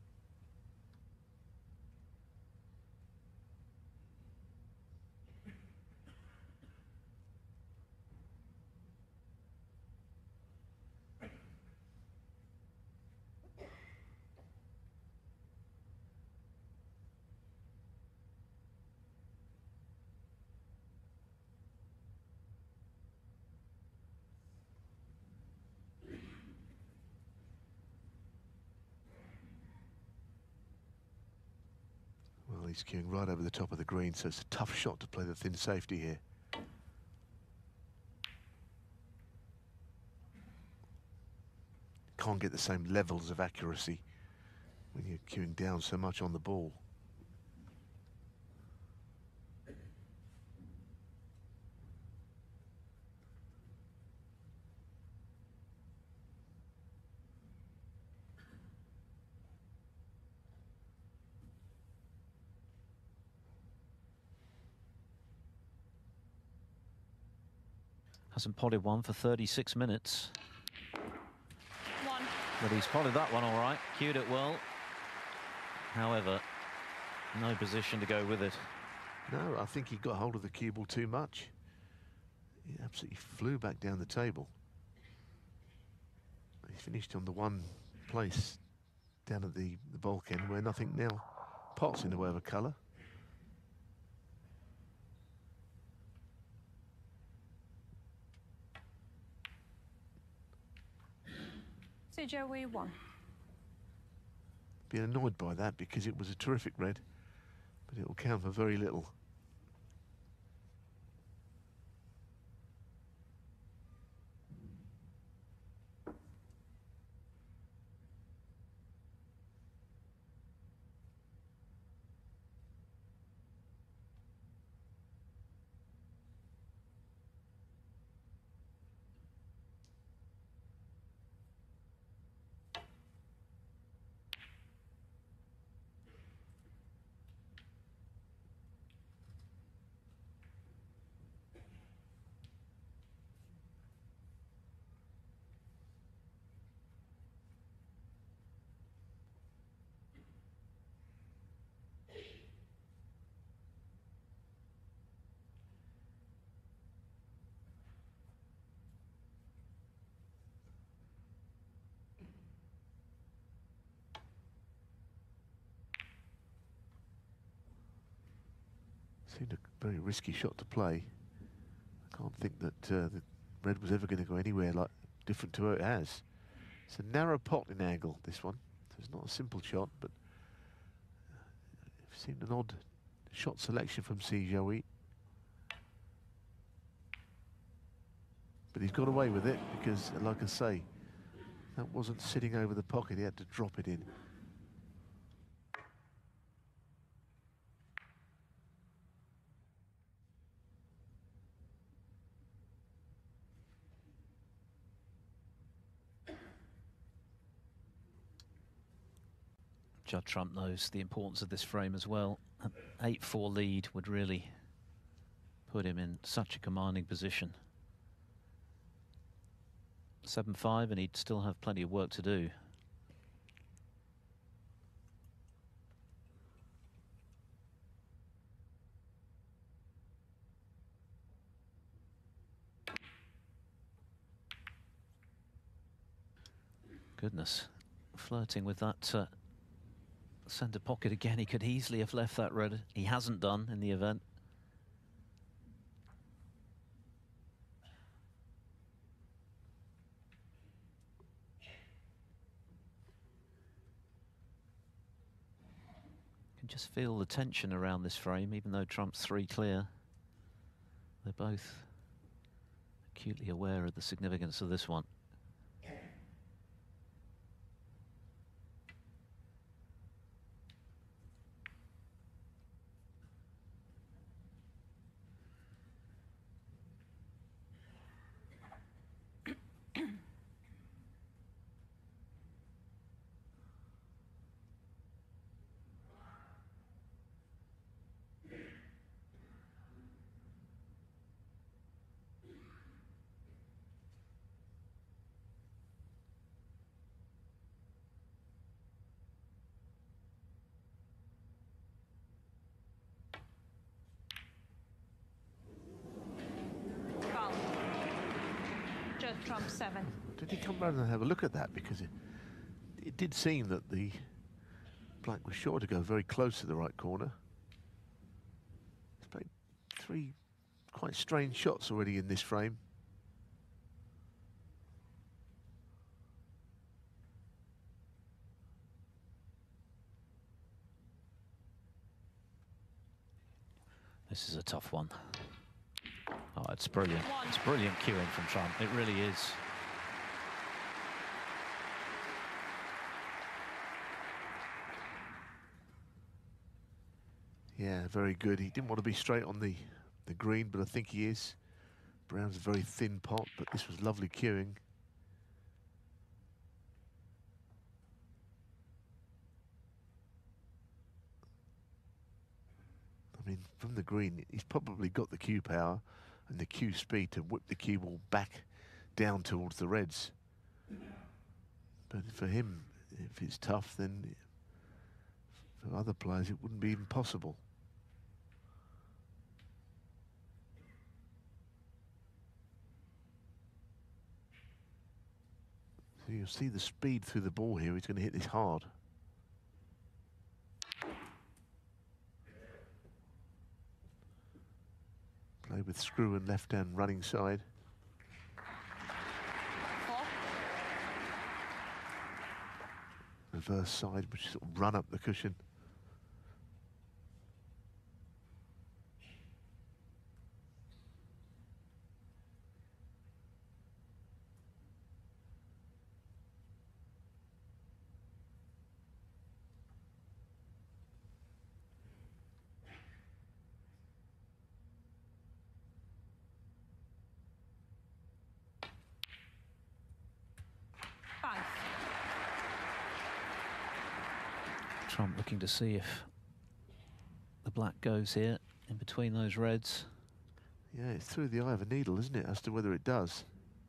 Well, he's queuing right over the top of the green, so it's a tough shot to play the thin safety here. Can't get the same levels of accuracy when you're queuing down so much on the ball. Hasn't potted one for 36 minutes. One. But he's potted that one all right, cued it well. However, no position to go with it. No, I think he got hold of the cue ball too much. He absolutely flew back down the table. He finished on the one place down at the bulk end where nothing now pots in the way of a colour. Jiahui 1. Been annoyed by that because it was a terrific red, but it will count for very little. Seemed a very risky shot to play. I can't think that the red was ever going to go anywhere like different to what it has. It's a narrow potting angle, this one. So it's not a simple shot, but it seemed an odd shot selection from Jiahui. But he's got away with it because, like I say, that wasn't sitting over the pocket. He had to drop it in. Judd Trump knows the importance of this frame as well. An 8-4 lead would really put him in such a commanding position. 7-5 and he'd still have plenty of work to do. Goodness, flirting with that centre pocket again. He could easily have left that red. He hasn't done in the event. Can just feel the tension around this frame, even though Trump's 3 clear. They're both acutely aware of the significance of this one. Trump 7. Did he come round and have a look at that? Because it did seem that the black was sure to go very close to the right corner. He's played 3 quite strange shots already in this frame. This is a tough one. Oh, it's brilliant. It's brilliant cueing from Trump. It really is. Yeah, very good. He didn't want to be straight on the green, but I think he is. Brown's a very thin pot, but this was lovely cueing. I mean, from the green, he's probably got the cue power and the cue speed to whip the cue ball back down towards the reds. But for him, if it's tough, then for other players, it wouldn't be even possible. So you'll see the speed through the ball here. He's going to hit this hard. Play with screw and left-hand running side. 4. Reverse side, which sort of run up the cushion. Trump looking to see if the black goes here in between those reds. Yeah, it's through the eye of a needle, isn't it, as to whether it does.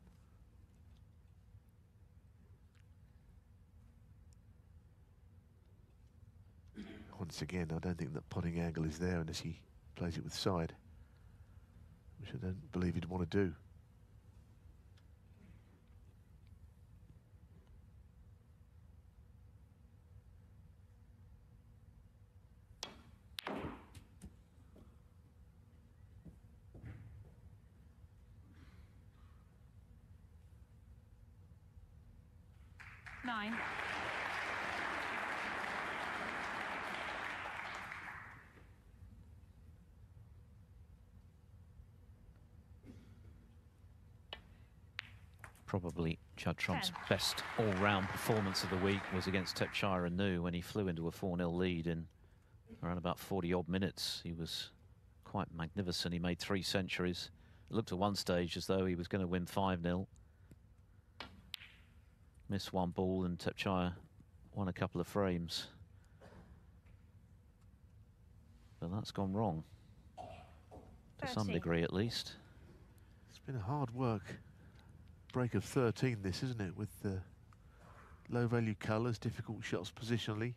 Once again, I don't think that potting angle is there unless he plays it with side, which I don't believe he'd want to do. Probably Judd Trump's best all-round performance of the week was against Jiahui when he flew into a 4-0 lead in around about 40-odd minutes. He was quite magnificent. He made 3 centuries. It looked at one stage as though he was going to win 5-0. Missed 1 ball and Jiahui won a couple of frames. But that's gone wrong, to some degree at least. It's been a hard work. Break of 13 this, isn't it, with the low value colours, difficult shots positionally.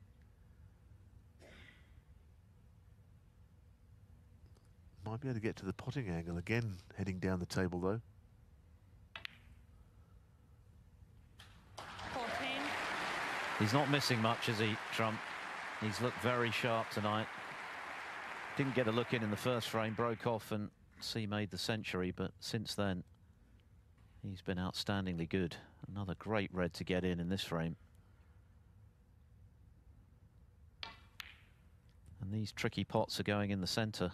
Might be able to get to the potting angle again, heading down the table though. 14. He's not missing much, is he, Trump? He's looked very sharp tonight. Didn't get a look in the first frame, broke off and C made the century, but since then he's been outstandingly good. Another great red to get in this frame. And these tricky pots are going in the centre.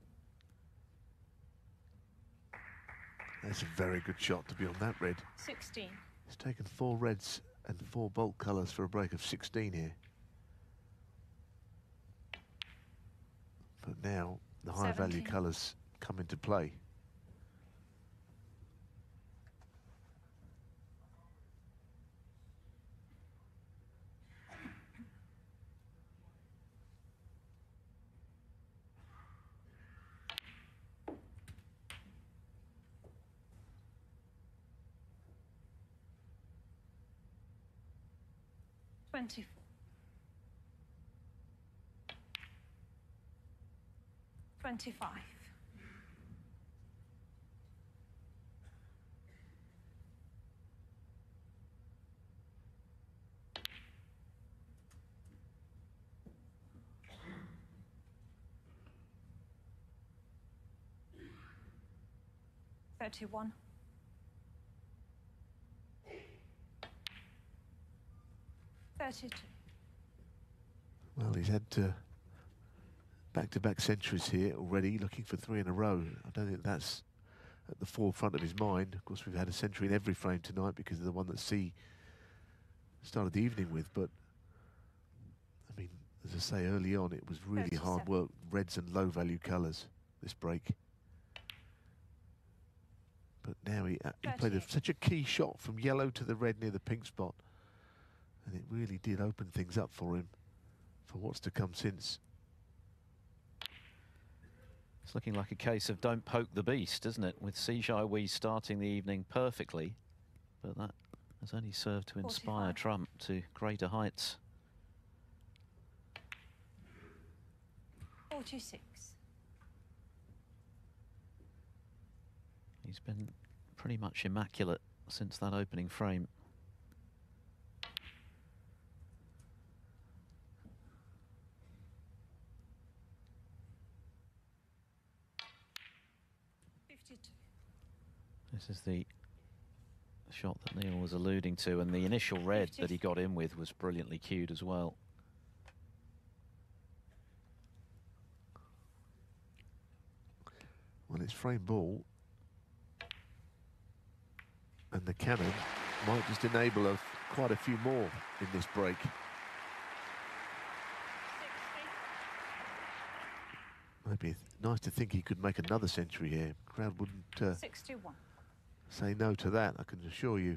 That's a very good shot to be on that red. 16. He's taken 4 reds and 4 bulk colours for a break of 16 here. But now the high value colours come into play. $24. 25. 31. Well, he's had back-to-back centuries here already, looking for 3 in a row. I don't think that's at the forefront of his mind. Of course, we've had a century in every frame tonight because of the one that C started the evening with. But, I mean, as I say, early on, it was really 37. hard work, reds and low-value colours, this break. But now he played such a key shot from yellow to the red near the pink spot. And it really did open things up for him for what's to come since. It's looking like a case of don't poke the beast, isn't it? With Jiahui starting the evening perfectly, but that has only served to inspire 45. Trump to greater heights. 46. He's been pretty much immaculate since that opening frame. This is the shot that Neil was alluding to, and the initial red that he got in with was brilliantly cued as well. Well, it's frame ball, and the cannon might just enable quite a few more in this break. 60. Might be nice to think he could make another century here. Crowd wouldn't 61. say no to that, I can assure you.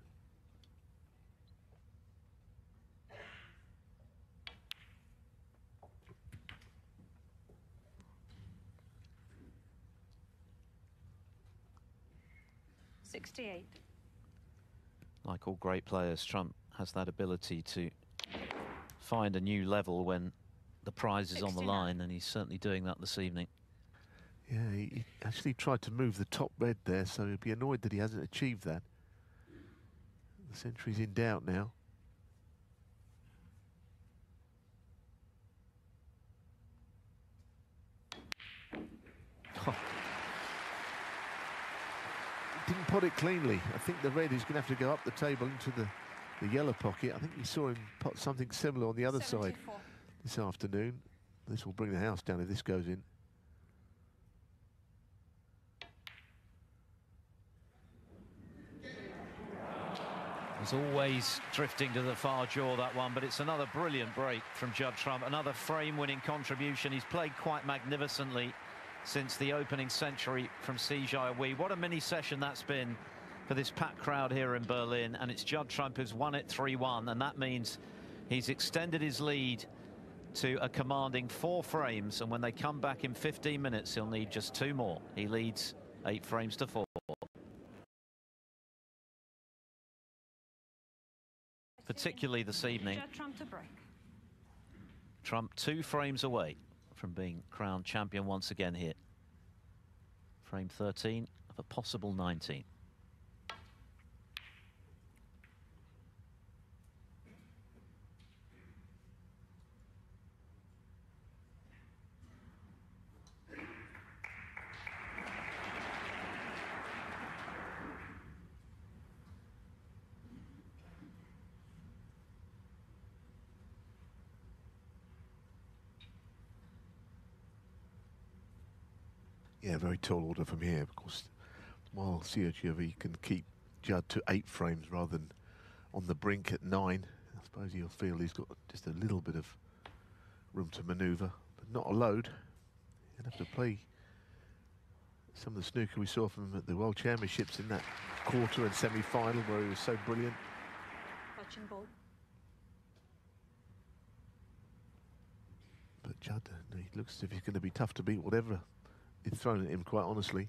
Like all great players, Trump has that ability to find a new level when the prize is on the 69. line, and he's certainly doing that this evening. Yeah, he actually tried to move the top red there, so he'll be annoyed that he hasn't achieved that. The century's in doubt now. Didn't pot it cleanly. I think the red is going to have to go up the table into the yellow pocket. I think we saw him pot something similar on the other 74. side this afternoon. This will bring the house down if this goes in. It's always drifting to the far jaw, that one, but it's another brilliant break from Judd Trump, another frame-winning contribution. He's played quite magnificently since the opening century from Jiahui. What a mini-session that's been for this packed crowd here in Berlin, and it's Judd Trump who's won it 3-1, and that means he's extended his lead to a commanding 4 frames, and when they come back in 15 minutes, he'll need just 2 more. He leads 8 frames to 4. Particularly this evening, Trump to break. Trump 2 frames away from being crowned champion once again here. Frame 13 of a possible 19. Yeah, very tall order from here. Of course, while Jiahui can keep Judd to 8 frames rather than on the brink at 9, I suppose he'll feel he's got just a little bit of room to manoeuvre, but not a load. He'll have to play some of the snooker we saw from him at the World Championships in that quarter and semi-final where he was so brilliant. Touching ball. But Judd, he looks as if he's going to be tough to beat, whatever it's thrown at him, quite honestly.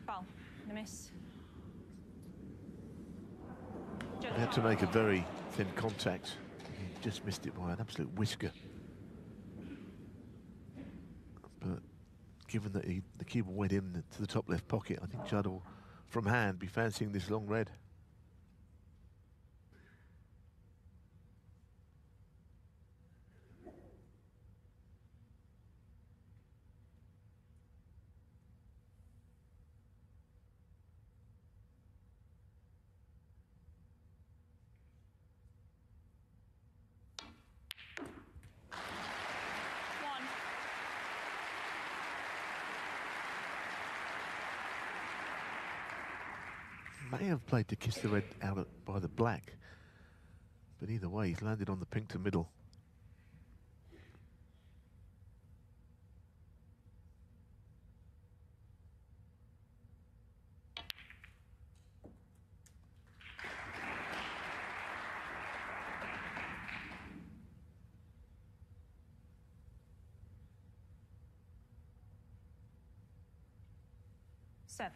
Foul. The miss. He had to make a very thin contact. He just missed it by an absolute whisker. But given that the cue ball went in to the top left pocket, I think Judd will, from hand, be fancying this long red. May have played to kiss the red out by the black, but either way, he's landed on the pink to middle. Seven.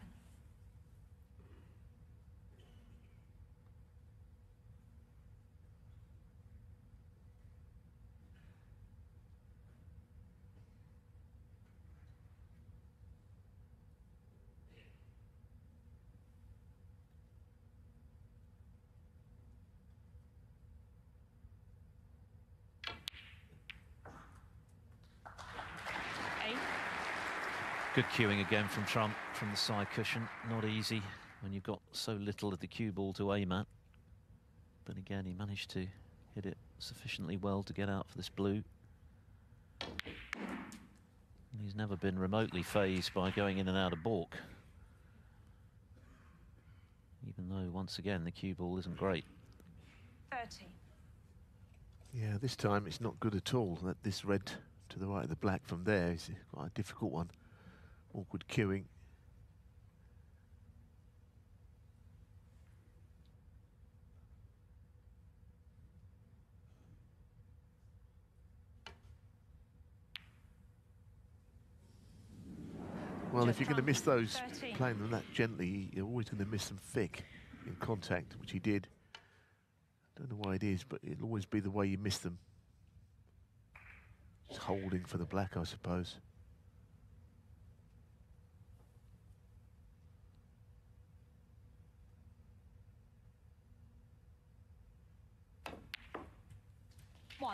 Good cueing again from Trump from the side cushion. Not easy when you've got so little of the cue ball to aim at. But again, he managed to hit it sufficiently well to get out for this blue. And he's never been remotely fazed by going in and out of balk. Even though, once again, the cue ball isn't great. 30. Yeah, this time it's not good at all. That this red to the right of the black from there is quite a difficult one. Awkward cueing. Well, if you're going to miss those 13. playing them that gently, you're always going to miss them thick in contact, which he did. Don't know why it is, but it'll always be the way you miss them. Just holding for the black, I suppose. One.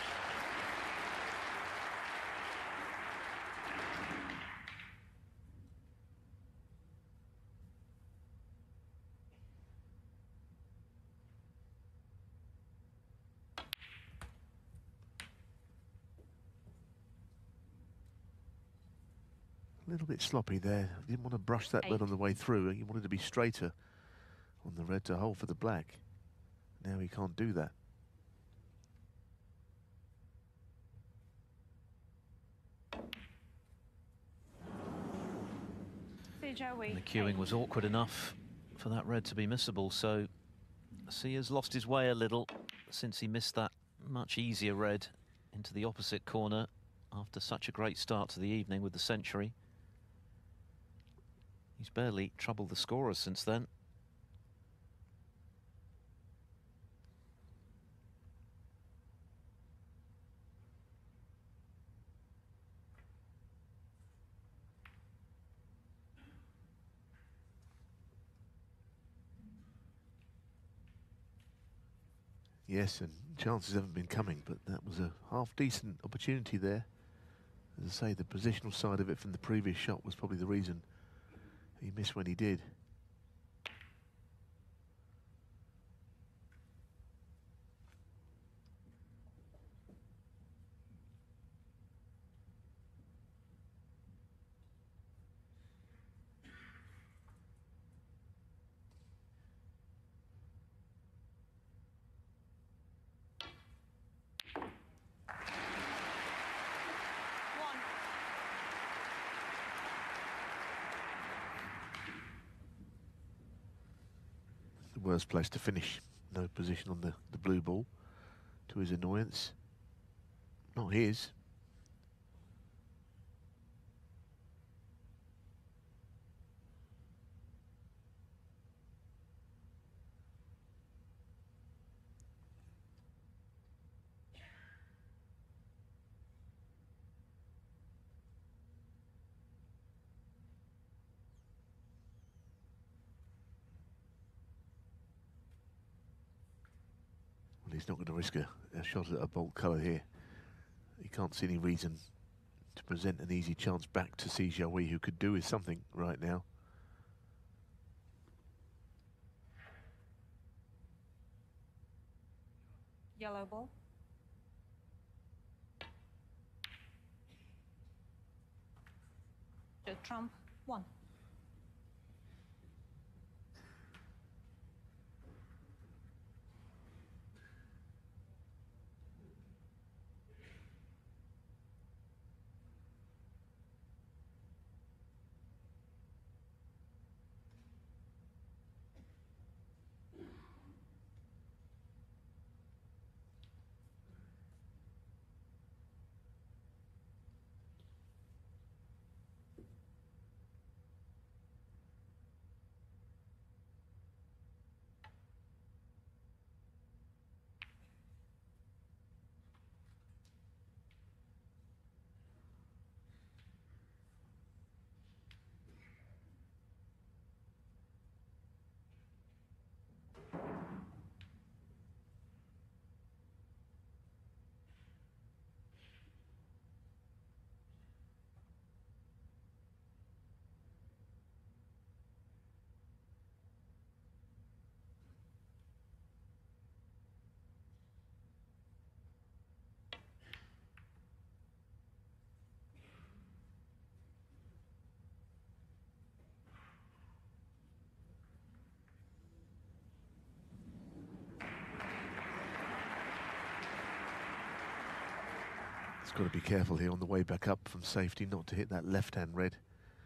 A little bit sloppy there. He didn't want to brush that red on the way through. He wanted to be straighter on the red to hold for the black. Now he can't do that. Jiahui. And the cueing was awkward enough for that red to be missable, so he has lost his way a little since he missed that much easier red into the opposite corner after such a great start to the evening with the century. He's barely troubled the scorers since then. Yes, and chances haven't been coming, but that was a half-decent opportunity there. As I say, the positional side of it from the previous shot was probably the reason he missed when he did. The worst place to finish. No position on the blue ball, to his annoyance. Not his. he's not going to risk a shot at a bolt colour here. He can't see any reason to present an easy chance back to Jiahui, who could do with something right now. Yellow ball. Judd trump, 1. He's got to be careful here on the way back up from safety not to hit that left-hand red.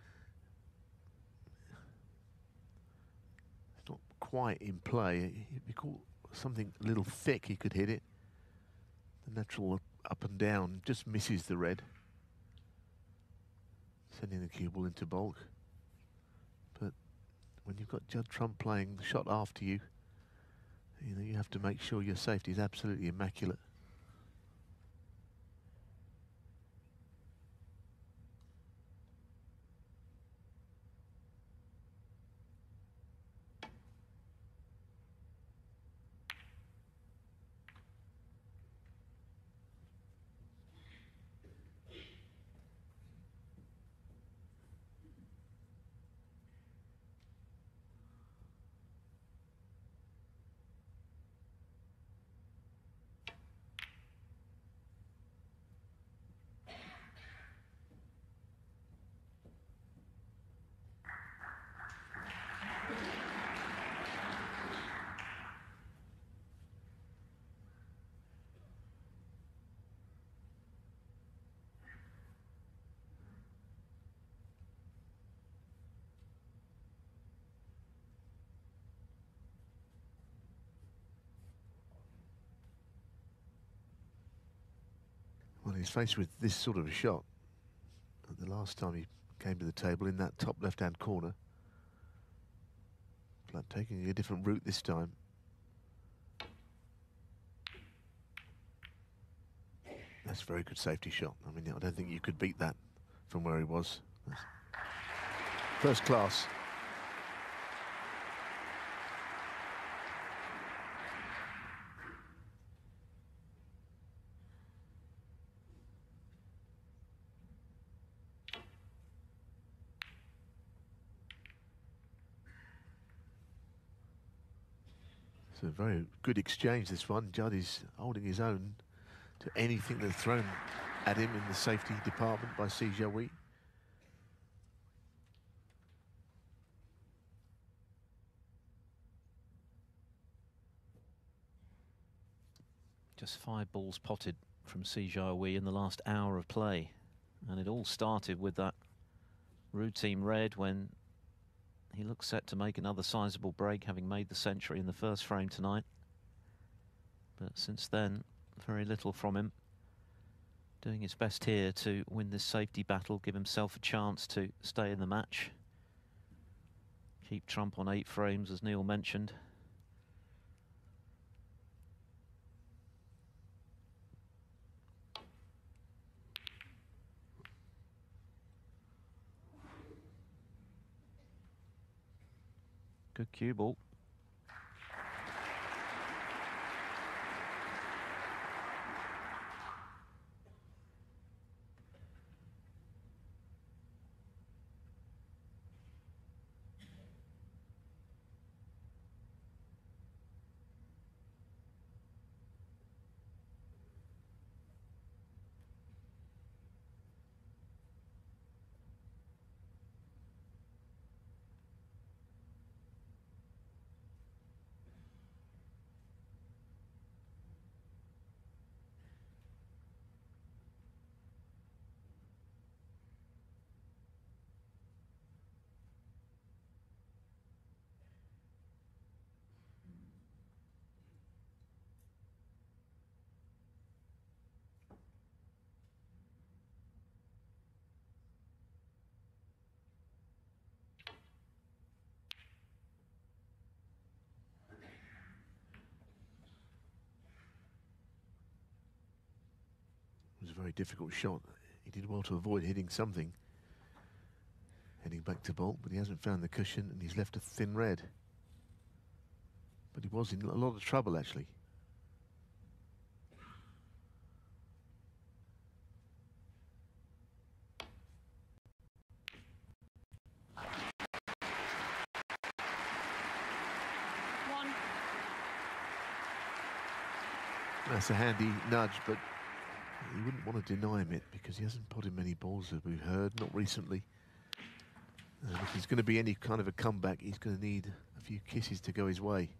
It's not quite in play. If you call something a little thick, he could hit it. The natural up and down just misses the red, sending the cue ball into bulk. But when you've got Judd Trump playing the shot after you, you know, you have to make sure your safety is absolutely immaculate. Well, he's faced with this sort of a shot the last time he came to the table in that top left-hand corner. But taking a different route this time. That's a very good safety shot. I mean, I don't think you could beat that from where he was. That's first class. It's a very good exchange, this one. Judd is holding his own to anything that's thrown at him in the safety department by Jiahui. Just 5 balls potted from Jiahui in the last hour of play. And it all started with that routine red when he looks set to make another sizable break, having made the century in the first frame tonight. But since then, very little from him. Doing his best here to win this safety battle, give himself a chance to stay in the match. Keep Trump on 8 frames, as Neil mentioned. Good cue ball. very difficult shot. He did well to avoid hitting something. Heading back to bolt, but he hasn't found the cushion and he's left a thin red. But he was in a lot of trouble, actually. That's a handy nudge, but you wouldn't want to deny him it because he hasn't potted many balls, as we've heard, not recently. And if there's going to be any kind of a comeback, he's going to need a few kisses to go his way.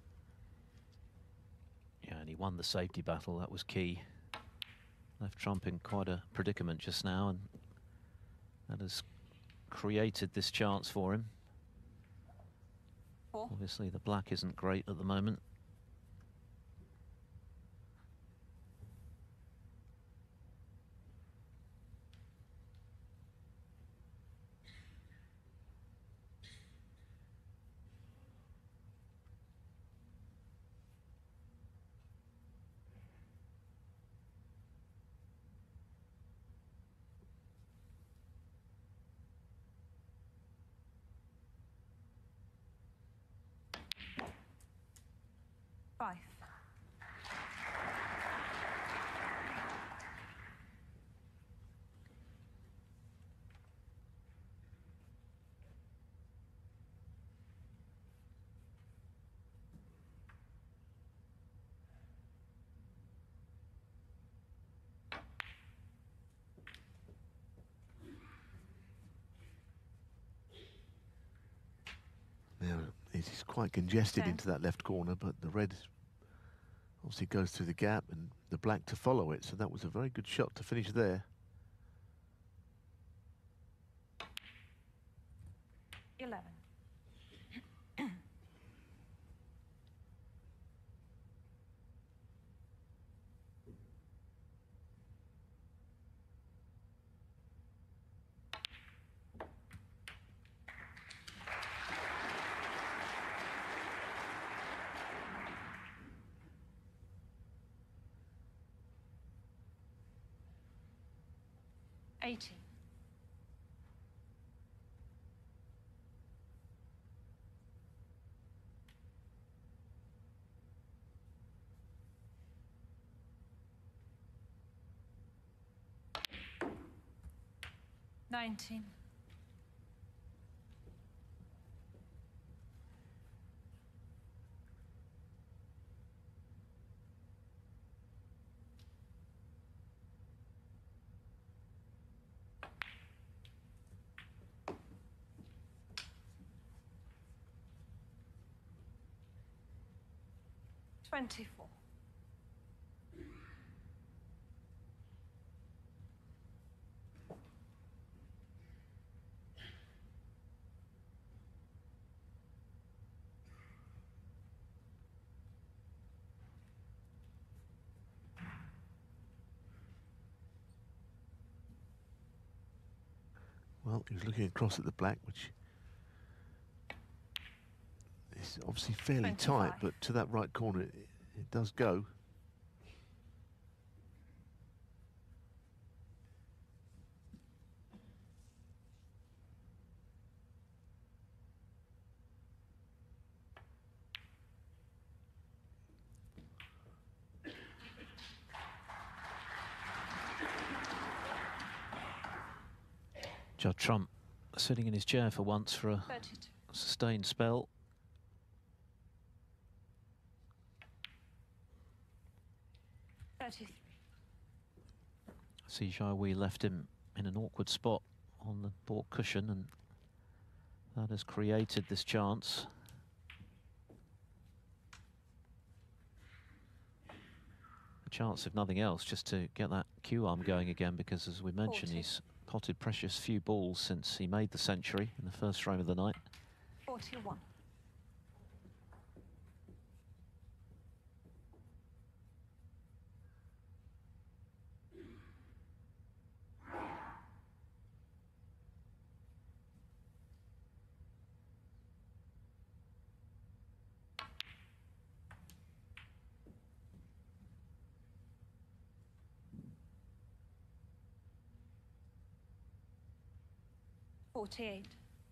Yeah, and he won the safety battle. That was key. Left Trump in quite a predicament just now, and that has created this chance for him. Obviously, the black isn't great at the moment. Five. Now, he's quite congested 10. into that left corner, but the red obviously goes through the gap and the black to follow it. So that was a very good shot to finish there. 11. $80. $19. $24. Well, he was looking across at the black, which is obviously fairly 25. tight, but to that right corner, it does go. Judd Trump sitting in his chair for once for a 32. sustained spell. Jiahui left him in an awkward spot on the baulk cushion, and that has created this chance. A chance, if nothing else, just to get that cue arm going again, because as we mentioned, 40. he's potted precious few balls since he made the century in the first frame of the night. 41. 48.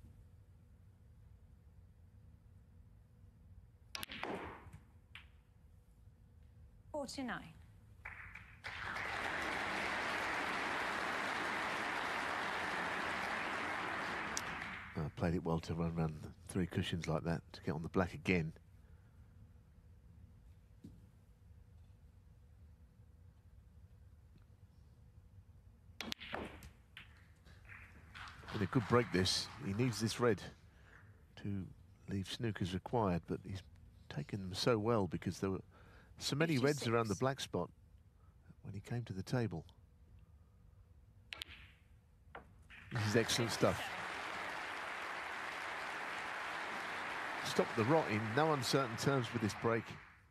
$49. Played it well to run around the 3 cushions like that to get on the black again. Been a good break this. He needs this red to leave snookers required, but he's taken them so well because there were so many 56. reds around the black spot when he came to the table. This is excellent stuff. Stop the rot in no uncertain terms with this break.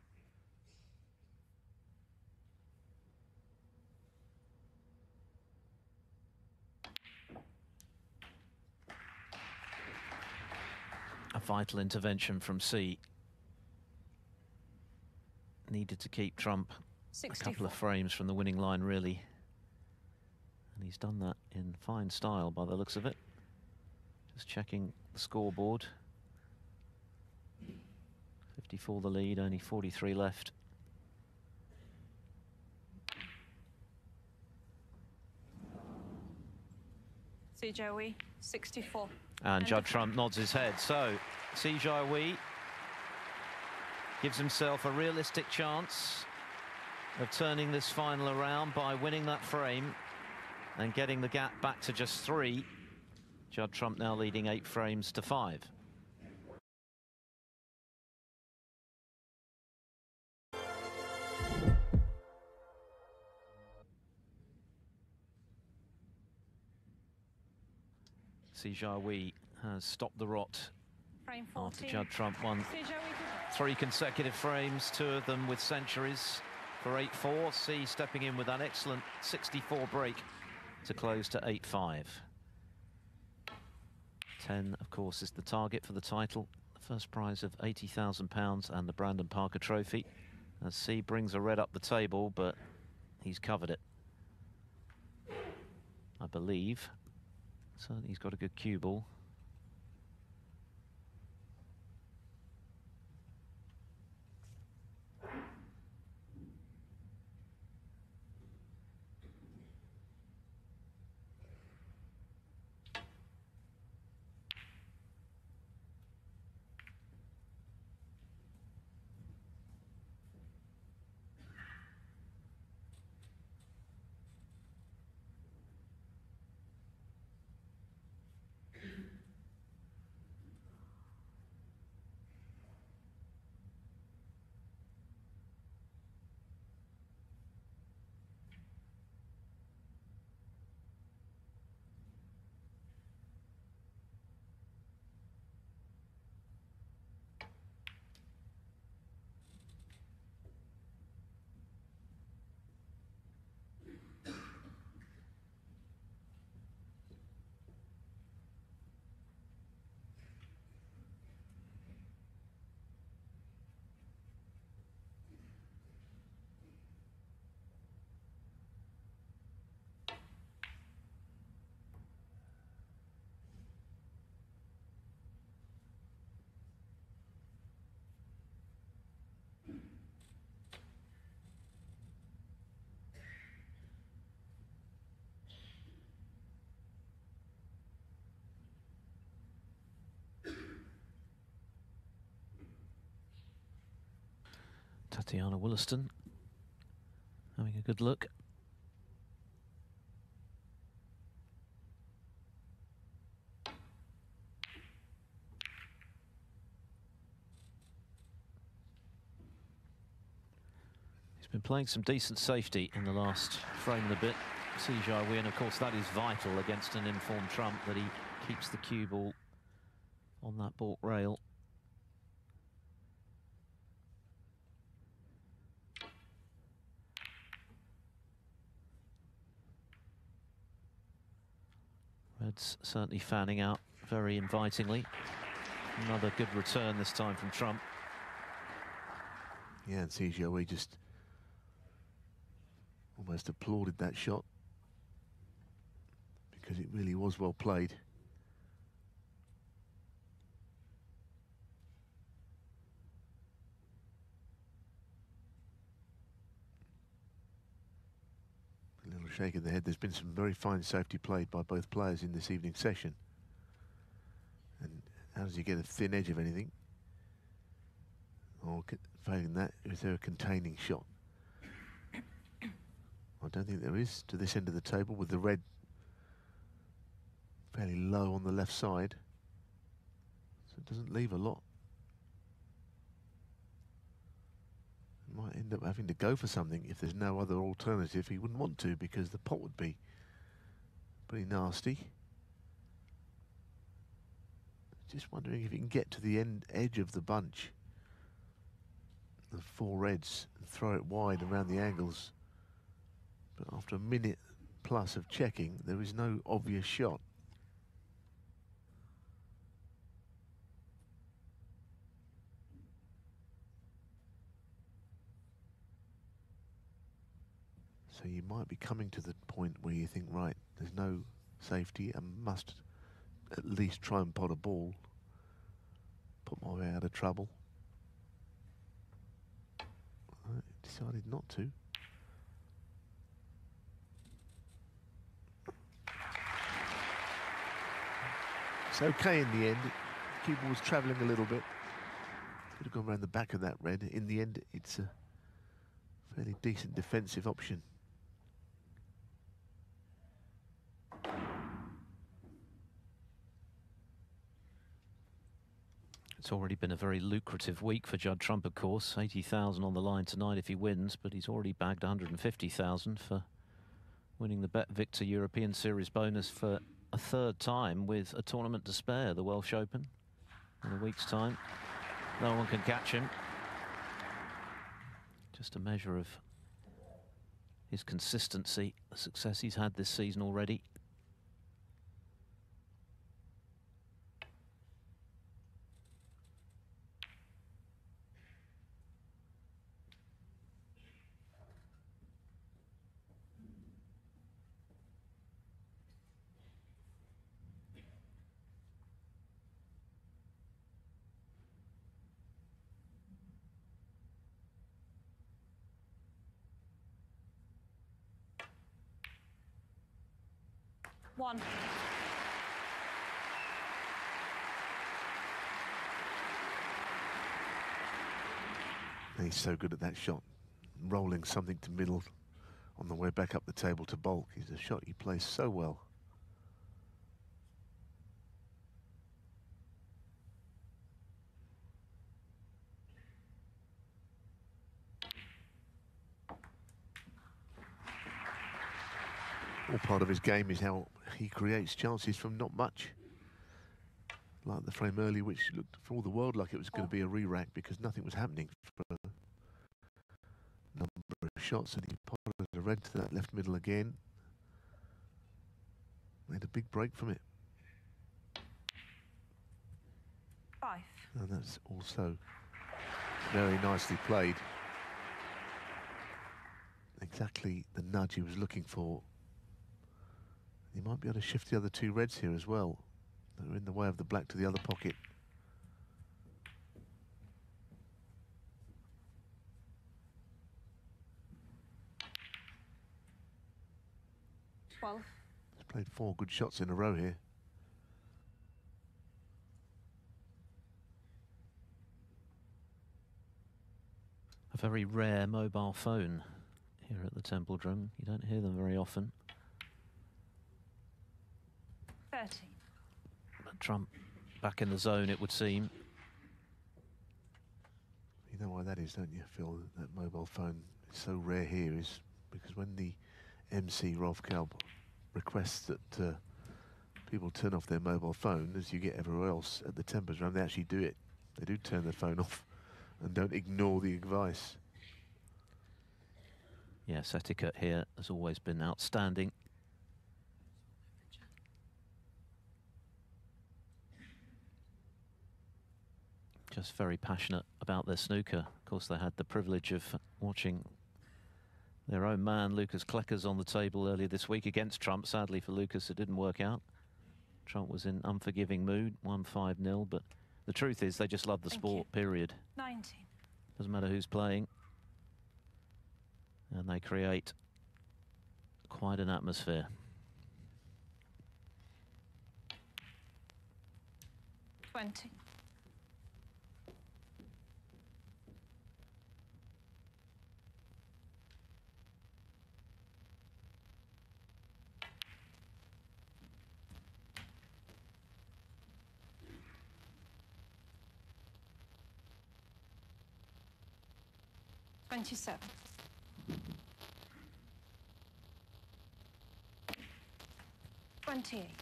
A vital intervention from C. Needed to keep Trump 64. a couple of frames from the winning line, really. And he's done that in fine style by the looks of it. Just checking the scoreboard. 54 the lead, only 43 left. Jiahui, 64. And Judd Trump nods his head. So, Jiahui gives himself a realistic chance of turning this final around by winning that frame and getting the gap back to just 3. Judd Trump now leading 8 frames to 5. Jiahui has stopped the rot Frame after 40. Judd Trump won Jiahui 3 consecutive frames, 2 of them with centuries for 8-4. C stepping in with that excellent 64 break to close to 8-5. 10, of course, is the target for the title. The first prize of £80,000 and the Brandon Parker Trophy. As C brings a red up the table, but he's covered it, I believe. Certainly he's got a good cue ball. Tatiana Williston having a good look. He's been playing some decent safety in the last frame and a bit. Jiahui, and of course that is vital against an informed Trump, that he keeps the cue ball on that baulk rail. Red's certainly fanning out very invitingly. Another good return this time from Trump. Yeah, and Jiahui just almost applauded that shot because it really was well played. shaking their head. There's been some very fine safety played by both players in this evening's session. And how does he get a thin edge of anything? Or failing that, is there a containing shot? I don't think there is to this end of the table, with the red fairly low on the left side. So it doesn't leave a lot. Might end up having to go for something. If there's no other alternative, he wouldn't want to, because the pot would be pretty nasty. Just wondering if he can get to the edge of the bunch, the four reds, and throw it wide around the angles. But after a minute plus of checking, there is no obvious shot. So you might be coming to the point where you think, right, there's no safety, I must at least try and pot a ball, put my way out of trouble. I decided not to. It's okay in the end. Cue ball was travelling a little bit. Could have gone around the back of that red. In the end, it's a fairly decent defensive option. It's already been a very lucrative week for Judd Trump, of course. 80,000 on the line tonight if he wins, but he's already bagged 150,000 for winning the Bet Victor European Series bonus for a third time with a tournament to spare, the Welsh Open, in a week's time. No one can catch him. Just a measure of his consistency, the success he's had this season already. One. He's so good at that shot, rolling something to middle on the way back up the table to bulk. He's a shot he plays so well. All part of his game is how he creates chances from not much. Like the frame earlier, which looked for all the world like it was going to be a re-rack because nothing was happening for a number of shots, and he potted a red to that left middle again. Made a big break from it. 5. And that's also very nicely played. Exactly the nudge he was looking for. He might be able to shift the other two reds here as well. They're in the way of the black to the other pocket. He's played 4 good shots in a row here. A very rare mobile phone here at the Temple Drum. You don't hear them very often. 30. But Trump back in the zone, it would seem. You know why that is, don't you, Phil? That mobile phone is so rare here is because when the MC Rolf Kalb requests that people turn off their mobile phone, as you get everywhere else at the Tempers Round, they actually do it. They do turn their phone off and don't ignore the advice. Yes, etiquette here has always been outstanding. Just very passionate about their snooker. Of course, they had the privilege of watching their own man, Lucas Kleckers, on the table earlier this week against Trump. Sadly for Lucas, it didn't work out. Trump was in unforgiving mood, won 5-0, but the truth is they just love the sport, period. 19. Doesn't matter who's playing. And they create Quite an atmosphere. Twenty. $27. 28.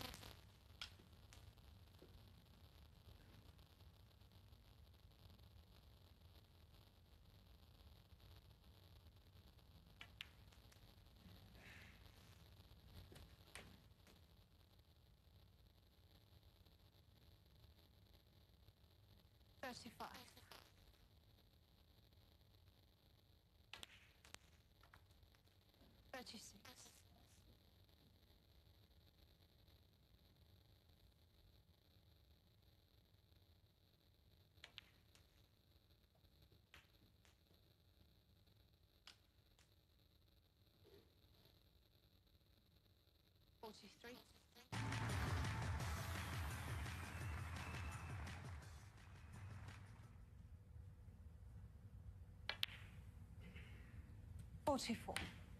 $35. 36. 43. 44.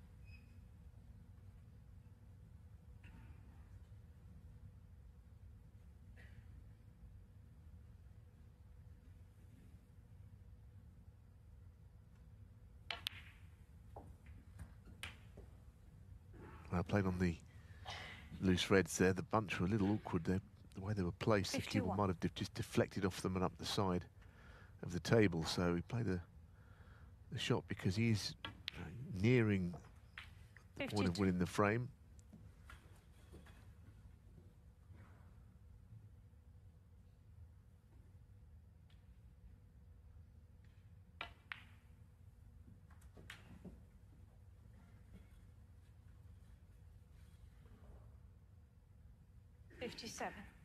I played on the loose reds there. The bunch were a little awkward there, the way they were placed. The cue might have just deflected off them and up the side of the table. So he played the shot because he's nearing the point of winning the frame. $57.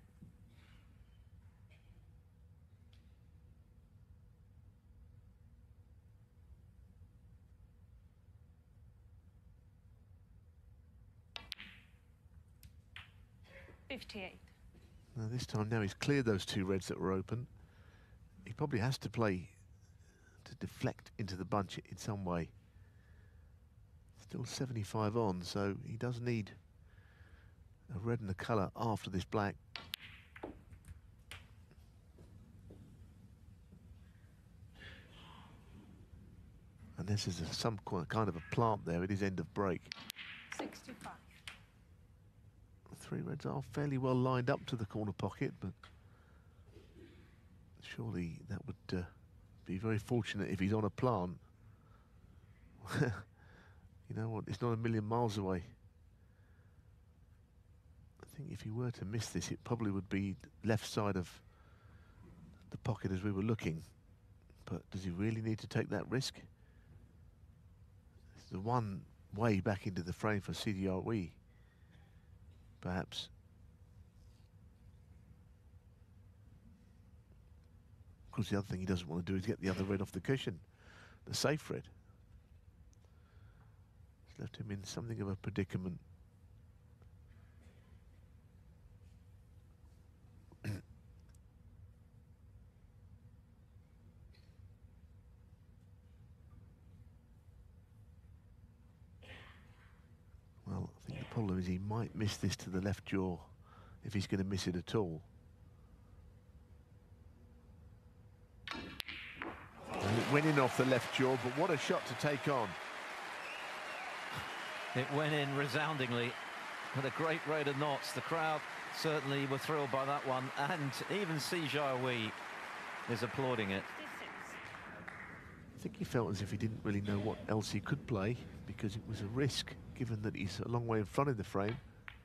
$58. Now this time now he's cleared those two reds that were open. He probably has to play to deflect into the bunch in some way. Still 75 on, so he does need a red and a colour after this black. And this is some kind of a plant there. It is end of break. 65. The three reds are fairly well lined up to the corner pocket, but surely that would be very fortunate if he's on a plant. You know what? It's not a million miles away. I think if he were to miss this, it probably would be left side of the pocket as we were looking. But does he really need to take that risk? It's the one way back into the frame for Jiahui, perhaps. Of course, the other thing he doesn't want to do is get the other red off the cushion, the safe red. It's left him in something of a predicament. Well, I think the problem is he might miss this to the left jaw if he's going to miss it at all. And it went in off the left jaw, but what a shot to take on. It went in resoundingly with a great rate of knots. The crowd certainly were thrilled by that one, and even Jiahui is applauding it. I think he felt as if he didn't really know what else he could play, because it was a risk, given that he's a long way in front of the frame.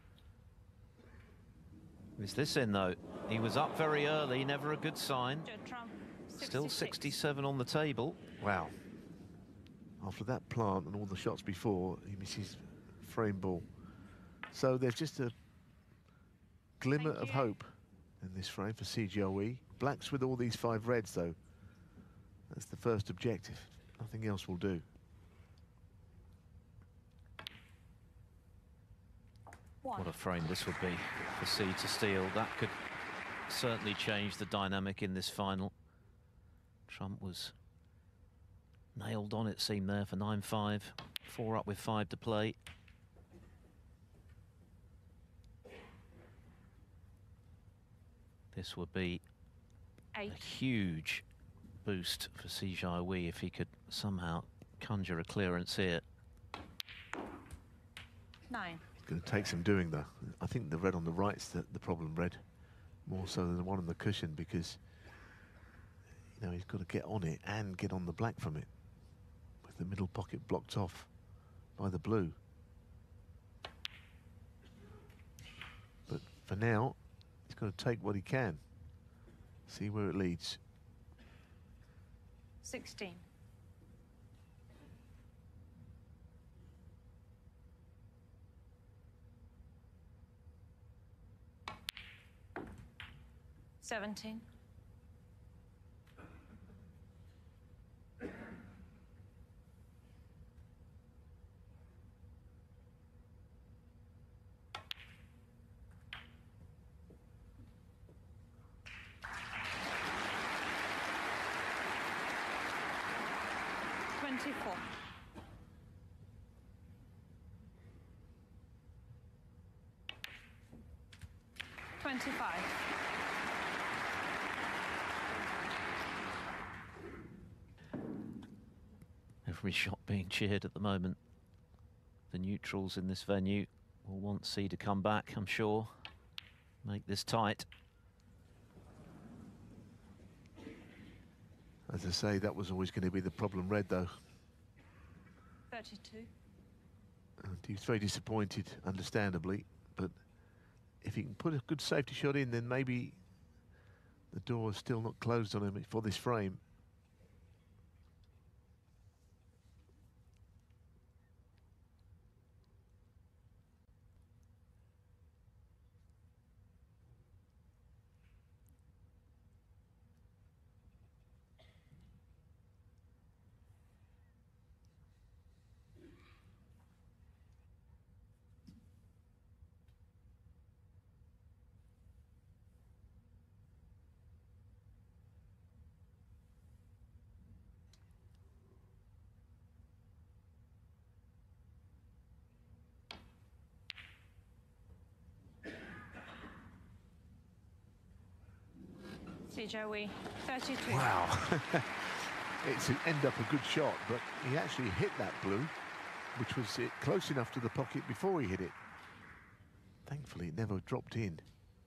Is this in, though? He was up very early, never a good sign. Still 67 on the table. Wow. After that plant and all the shots before, he misses frame ball. So there's just a glimmer of hope in this frame for Jiahui. Blacks with all these 5 reds, though. That's the first objective. Nothing else will do. What a frame this would be for C to steal. That could certainly change the dynamic in this final. Trump was nailed on, it seemed, there for 9-5. 4 up with 5 to play. This would be a huge boost for Jiahui if he could somehow conjure a clearance here. 9. It's going to take some doing, though. I think the red on the right's the problem red, more so than the one on the cushion, because you know he's got to get on it and get on the black from it, with the middle pocket blocked off by the blue. But for now, he's got to take what he can. See where it leads. 16. Seventeen. Twenty-four. 25. Every shot being cheered at the moment. The neutrals in this venue will want C to come back, I'm sure. Make this tight. As I say, that was always going to be the problem red, though. 32. And he was very disappointed, understandably, but if he can put a good safety shot in, then maybe the door is still not closed on him for this frame. Jiahui, 32. Wow. It's end up a good shot, but he actually hit that blue, which was close enough to the pocket before he hit it. Thankfully, it never dropped in.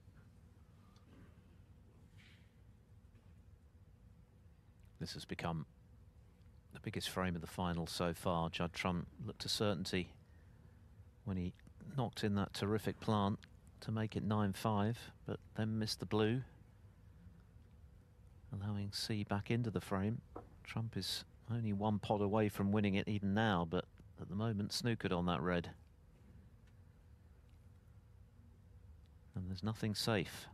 This has become the biggest frame of the final so far. Judd Trump looked a certainty when he knocked in that terrific plant to make it 9-5, but then missed the blue, allowing C back into the frame. Trump is only 1 pot away from winning it even now, but at the moment snookered on that red. And there's nothing safe.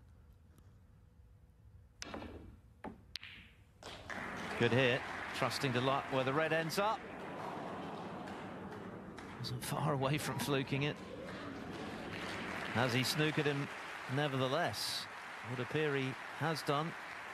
Good hit, trusting to luck where the red ends up. Wasn't far away from fluking it. Has he snookered him nevertheless? Would appear he has done.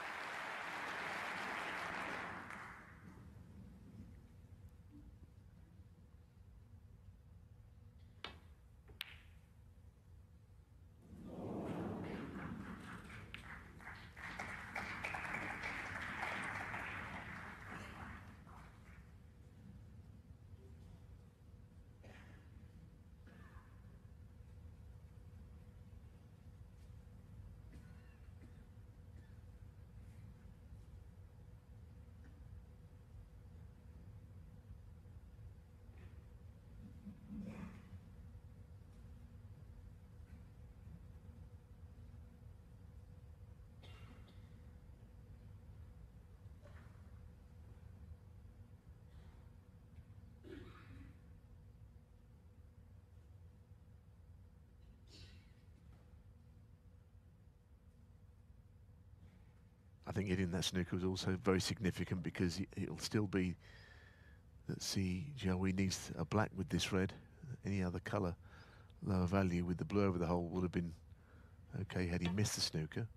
I think hitting that snooker was also very significant because it'll still be that Jiahui needs a black with this red. Any other colour lower value with the blue over the hole would have been okay had he missed the snooker.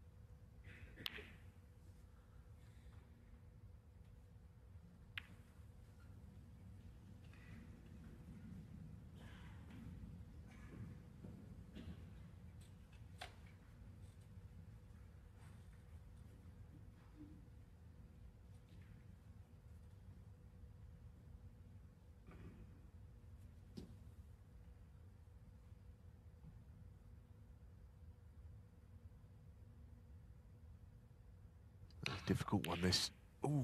Difficult one, this. Ooh.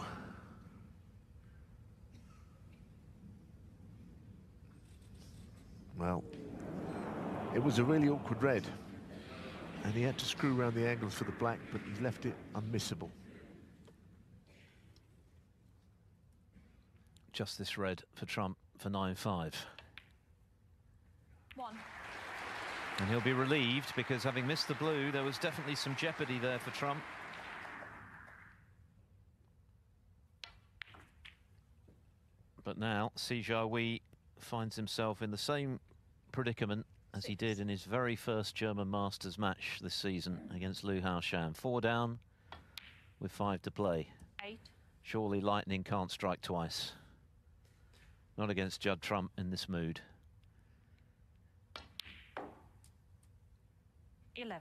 Well, it was a really awkward red. And he had to screw around the angles for the black, but he left it unmissable. Just this red for Trump for 9-5. 1. And he'll be relieved because having missed the blue, there was definitely some jeopardy there for Trump. But now Jiahui finds himself in the same predicament as he did in his very first German Masters match this season against Liu Haoshan. 4 down with 5 to play. 8. Surely lightning can't strike twice. Not against Judd Trump in this mood. 11.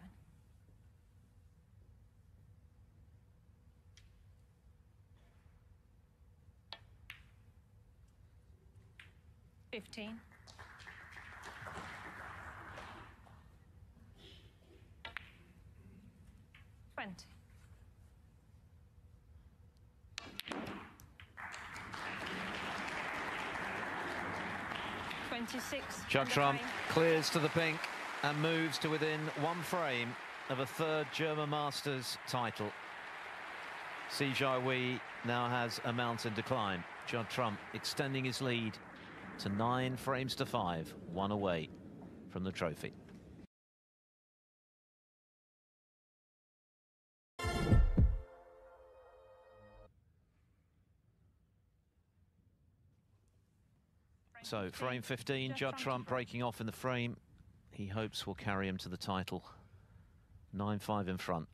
15. 20. 26. Judd Trump clears to the pink and moves to within 1 frame of a 3rd German Masters title. Jiahui now has a mountain to climb. Judd Trump extending his lead to 9 frames to 5, 1 away from the trophy. So frame 15, Judd Trump breaking off in the frame. He hopes will carry him to the title. 9-5 in front.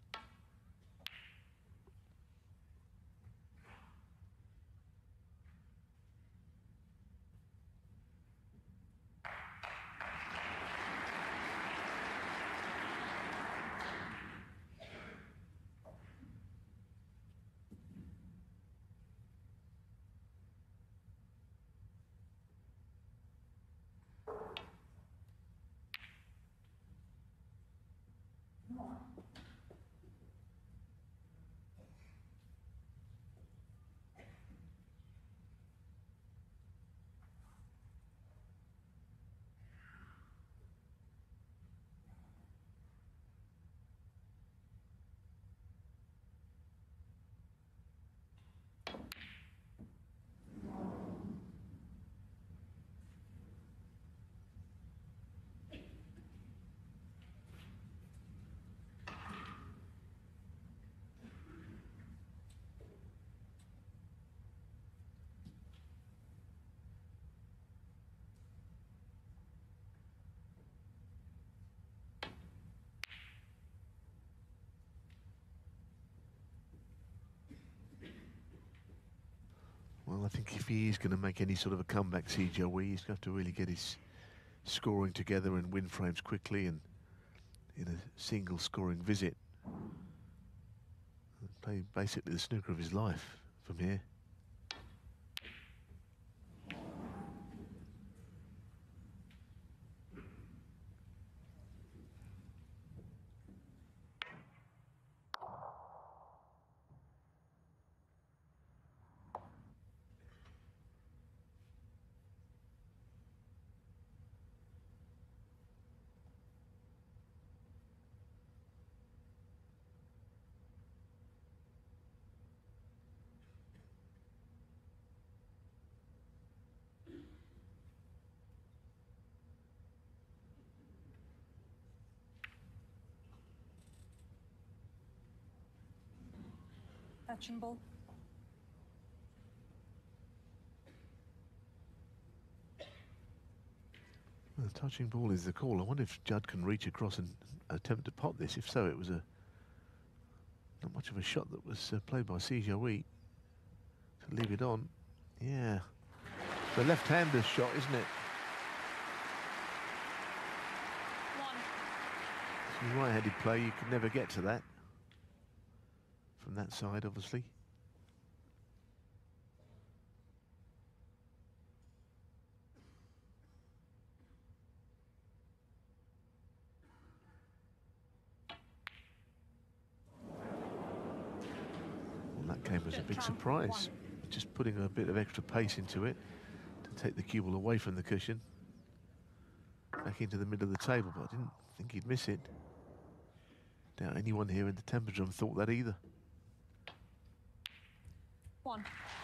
Well, I think if he is going to make any sort of a comeback, Jiahui, he's got to really get his scoring together and win frames quickly and in a single scoring visit. Play basically the snooker of his life from here. Touch and ball. Touching ball is the call. I wonder if Judd can reach across and attempt to pot this. If so, it was not much of a shot that was played by Jiahui to leave it on. Yeah, the left-hander's shot, isn't it? It's a right-handed play. You could never get to that from that side, obviously. That game was a big surprise. Just putting a bit of extra pace into it to take the cue ball away from the cushion. Back into the middle of the table, but I didn't think he'd miss it. Doubt anyone here in the Temperdrum thought that either. 1.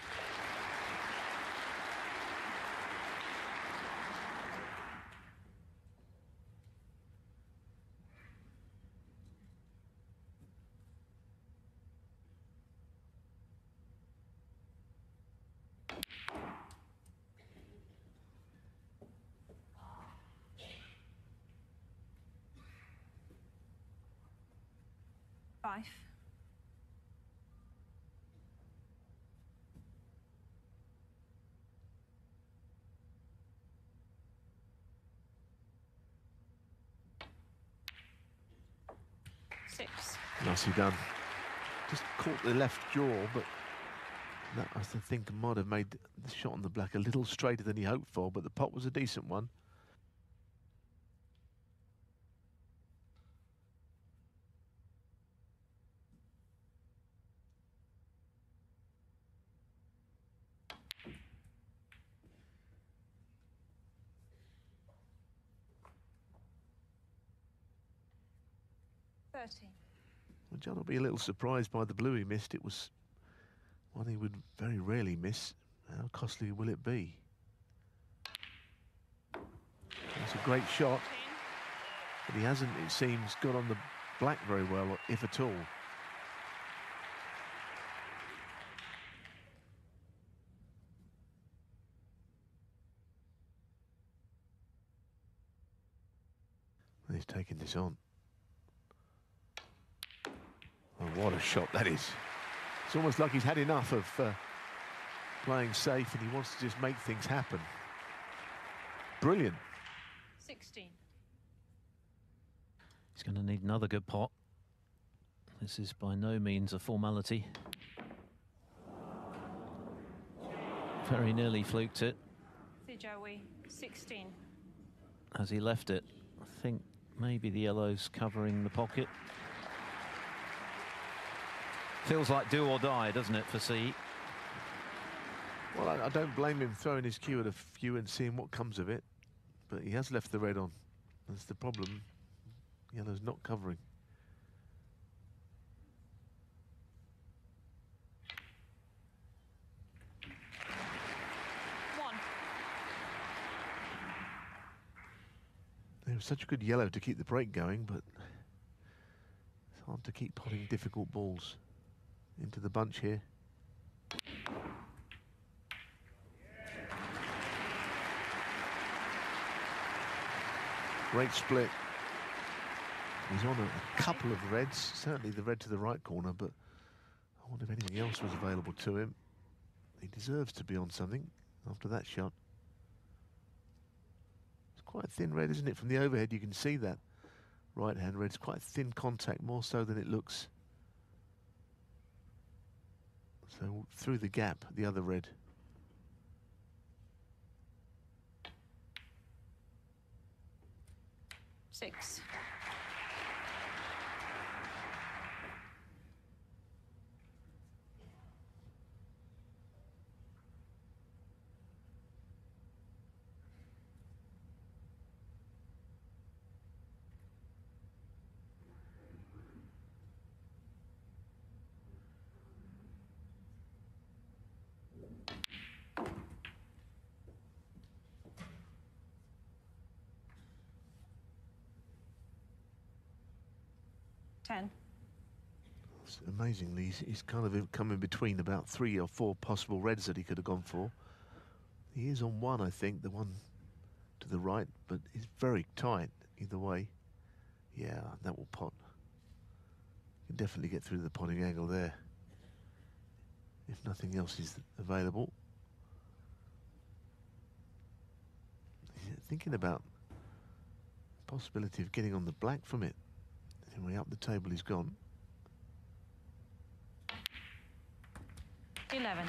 Five. 6. Nicely done. Just caught the left jaw, but that, I think, might have made the shot on the black a little straighter than he hoped for, but the pot was a decent one. Well, John will be a little surprised by the blue he missed. It was one he would very rarely miss. How costly will it be? That's a great shot, but he hasn't, it seems, got on the black very well, if at all. He's taking this on. Oh, what a shot that is. It's almost like he's had enough of playing safe and he wants to just make things happen. Brilliant. 16. He's going to need another good pot. This is by no means a formality. Very nearly fluked it. Jiahui, 16. As he left it, I think maybe the yellow's covering the pocket. Feels like do or die, doesn't it, for C? Well, I don't blame him throwing his cue at a few and seeing what comes of it, but he has left the red on. That's the problem. Yellow's not covering. It was such a good yellow to keep the break going, but it's hard to keep potting difficult balls into the bunch here. Great split. He's on a couple of reds, certainly the red to the right corner, but I wonder if anything else was available to him. He deserves to be on something after that shot. It's quite a thin red, isn't it? From the overhead you can see that right-hand red. It's quite thin contact, more so than it looks. So through the gap, the other red. Six. Amazingly, he's kind of come in between about 3 or 4 possible reds that he could have gone for. He is on one, I think, the one to the right, but it's very tight either way. Yeah, that will pot. You can definitely get through the potting angle there, if nothing else is available. He's thinking about the possibility of getting on the black from it. Anyway, up the table he's gone. 11.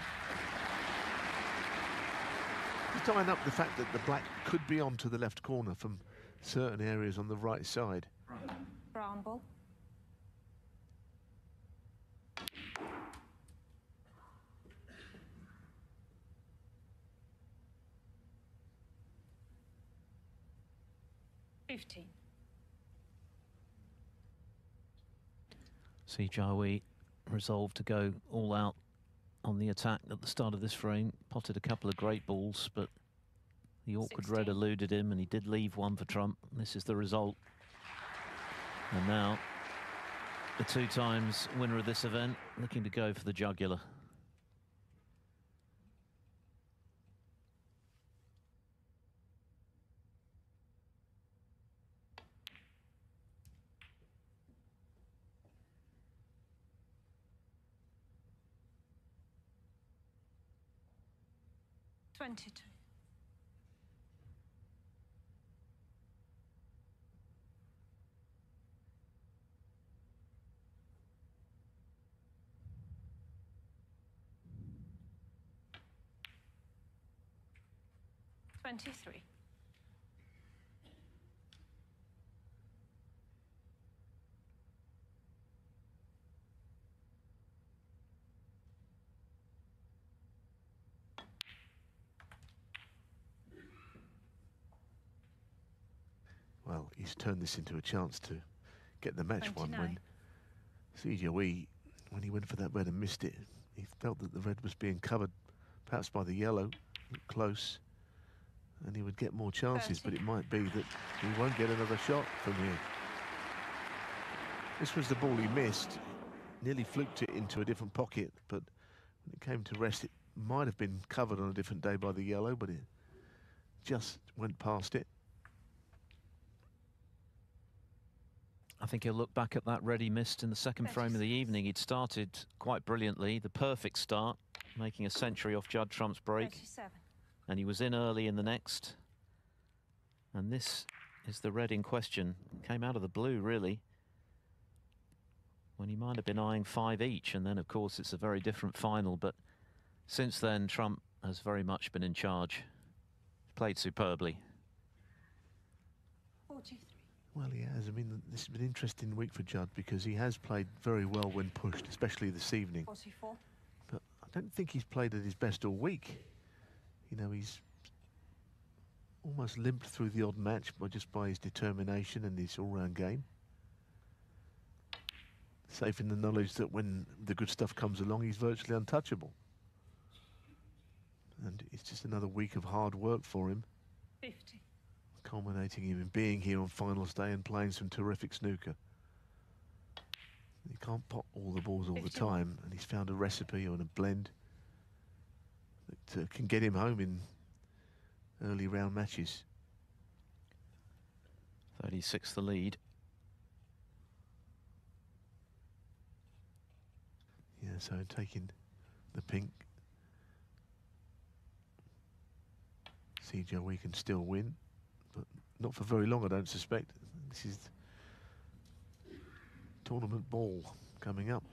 He's tying up the fact that the black could be onto the left corner from certain areas on the right side. Brown ball. Jiahui resolved to go all out on the attack at the start of this frame. Potted a couple of great balls, but the awkward 16. red eluded him, and he did leave one for Trump. This is the result. And now the 2 times winner of this event looking to go for the jugular. Twenty-two. Twenty-three. Well, he's turned this into a chance to get the match won 29. when Jiahui, when he went for that red and missed it, he felt that the red was being covered perhaps by the yellow, close, and he would get more chances, 30. but it might be that he won't get another shot from here. This was the ball he missed, nearly fluked it into a different pocket, but when it came to rest, it might have been covered on a different day by the yellow, but it just went past it. I think he'll look back at that red he missed in the second frame of the evening. He'd started quite brilliantly, the perfect start, making a century off Judd Trump's break. 37. And he was in early in the next. And this is the red in question. Came out of the blue, really, when he might have been eyeing 5 each. And then, of course, it's a very different final. But since then, Trump has very much been in charge. Played superbly. 43. Well, he has. I mean, this has been an interesting week for Judd because he has played very well when pushed, especially this evening. 44. But I don't think he's played at his best all week. You know, he's almost limped through the odd match just by his determination and his all-round game. Safe in the knowledge that when the good stuff comes along, he's virtually untouchable. And it's just another week of hard work for him, 50. culminating in him being here on finals day and playing some terrific snooker. He can't pot all the balls all 51. the time, and he's found a recipe or a blend that can get him home in early round matches. 36 the lead. Yeah, so taking the pink, Jiahui can still win, but not for very long, I don't suspect. This is tournament ball coming up.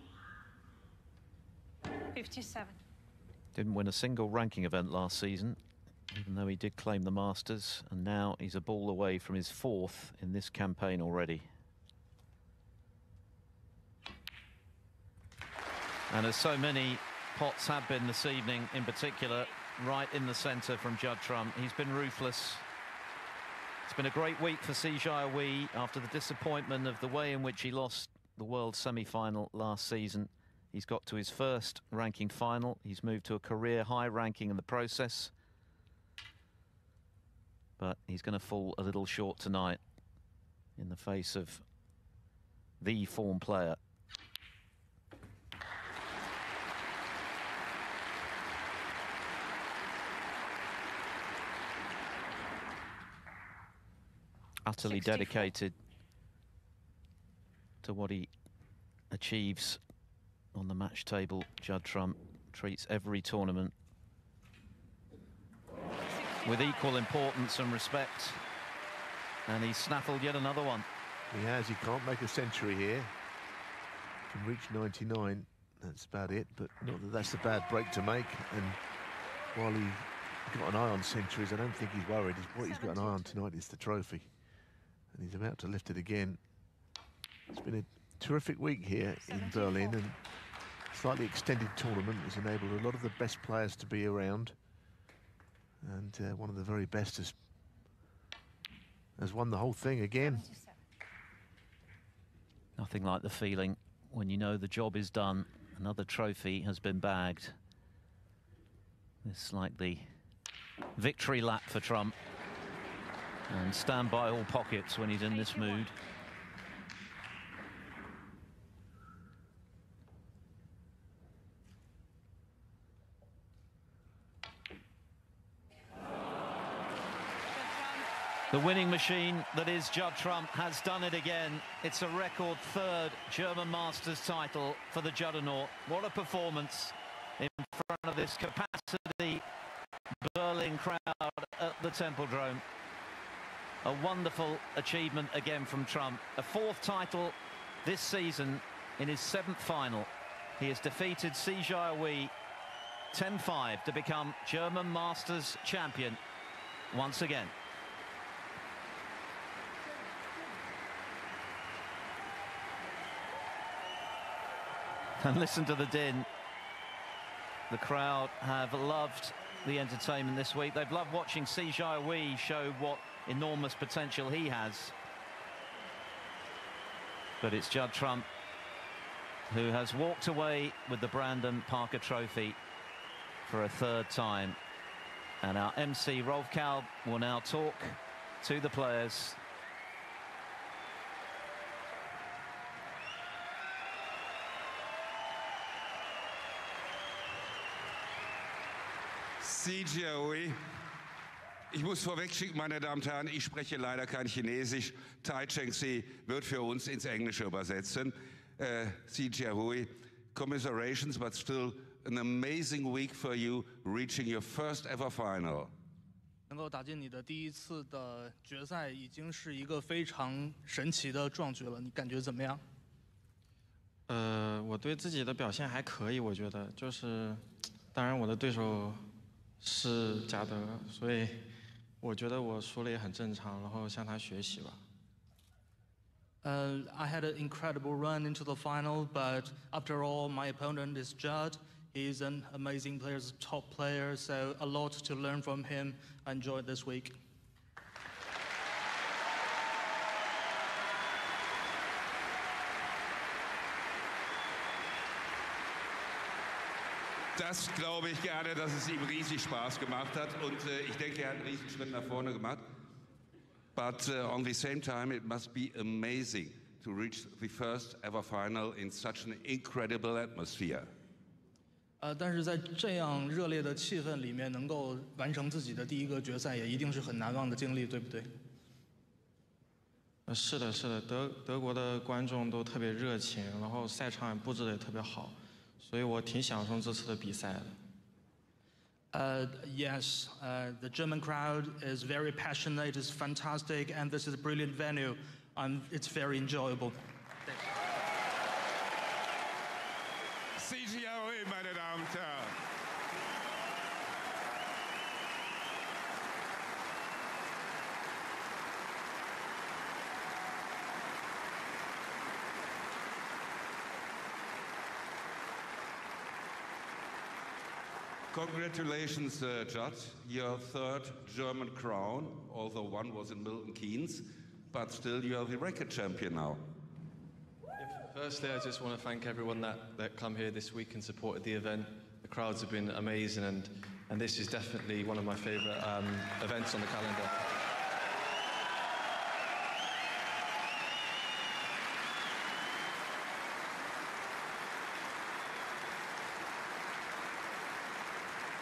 57. Didn't win a single ranking event last season, even though he did claim the Masters, and now he's a ball away from his 4th in this campaign already. And as so many pots have been this evening, in particular, right in the centre from Judd Trump, he's been ruthless. It's been a great week for Jiahui after the disappointment of the way in which he lost the World semi-final last season. He's got to his 1st ranking final. He's moved to a career high ranking in the process. But he's going to fall a little short tonight in the face of the form player. utterly 64. dedicated to what he achieves on the match table. Judd Trump treats every tournament with equal importance and respect, and he snaffled yet another one. He has. He can't make a century here. Can reach 99. That's about it, but not that that's a bad break to make. And while he got an eye on centuries, I don't think he's worried. What he's got an eye on tonight is the trophy, and he's about to lift it again. It's been a terrific week here in Berlin, and slightly extended tournament has enabled a lot of the best players to be around, and one of the very best has won the whole thing again. 77. Nothing like the feeling when you know the job is done, another trophy has been bagged. It's like the victory lap for Trump, and stand by all pockets when he's in this mood. The winning machine that is Judd Trump has done it again. It's a record third German Masters title for the Juddernaut. What a performance in front of this capacity Berlin crowd at the Templedrome. A wonderful achievement again from Trump. A fourth title this season in his seventh final. He has defeated Jiahui 10-5 to become German Masters champion once again. And listen to the din. The crowd have loved the entertainment this week. They've loved watching Jiahui show what enormous potential he has. But it's Judd Trump who has walked away with the Brandon Parker Trophy for a third time. And our MC Rolf Kalb will now talk to the players. Jiahui. Ich muss vorwegschicken, meine Damen und Herren, ich spreche leider kein Chinesisch. Tai Cheng-si wird für uns ins Englische übersetzen. Jiahui, commiserations, but still an amazing week for you, reaching your first ever final. 能够打进你的第一次的决赛，已经是一个非常神奇的壮举了。你感觉怎么样？ 我对自己的表现还可以，我觉得就是，当然我的对手是加德，所以我觉得我输了也很正常，然后向他学习吧。 I had an incredible run into the final, but after all, my opponent is Judd. He's an amazing player, he's a top player, so a lot to learn from him. I enjoyed this week. Das glaube ich gerne, dass es ihm riesig Spaß gemacht hat, und ich denke, er hat einen riesen Schritt nach vorne gemacht. But on the same time, it must be amazing to reach the first ever final in such an incredible atmosphere. 但是在这样热烈的气氛里面，能够完成自己的第一个决赛，也一定是很难忘的经历，对不对？ 是的，是的，德国的观众都特别热情，然后赛场也布置得也特别好，所以我挺享受这次的比赛的。 Yes, the German crowd is very passionate, it's fantastic, and this is a brilliant venue. It's very enjoyable. Jiahui, meine Damen und Herren. Congratulations, Judd. Your third German crown, although one was in Milton Keynes, but still you are the record champion now. Firstly, I just want to thank everyone that come here this week and supported the event. The crowds have been amazing, and this is definitely one of my favourite events on the calendar.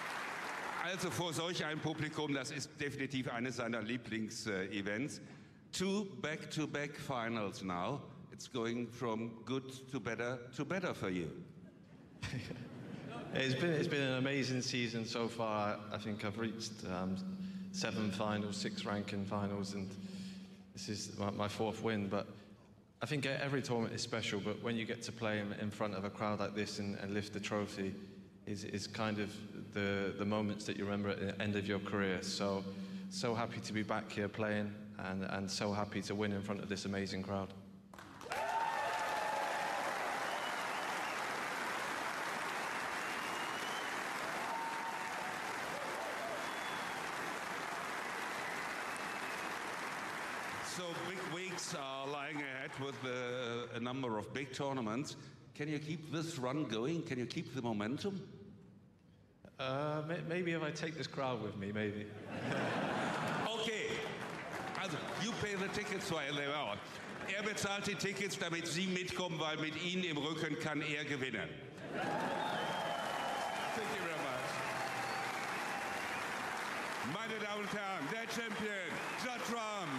Also vor solch einem Publikum, das ist definitiv eines seiner Lieblingsevents. 2 back-to-back finals now. It's going from good to better for you. It's been an amazing season so far. I think I've reached 7 finals, 6 ranking finals, and this is my 4th win. But I think every tournament is special, but when you get to play in front of a crowd like this and lift the trophy is kind of the moments that you remember at the end of your career. So happy to be back here playing and so happy to win in front of this amazing crowd. So big weeks are lying ahead with a number of big tournaments. Can you keep this run going? Can you keep the momentum? Maybe if I take this crowd with me, maybe. Okay, also you pay the tickets while they're out. Bezahlt die Tickets, damit Sie mitkommen, weil mit Ihnen im Rücken kann gewinnen. Thank you very much. Meine Damen und Herren, der Champion, Judd.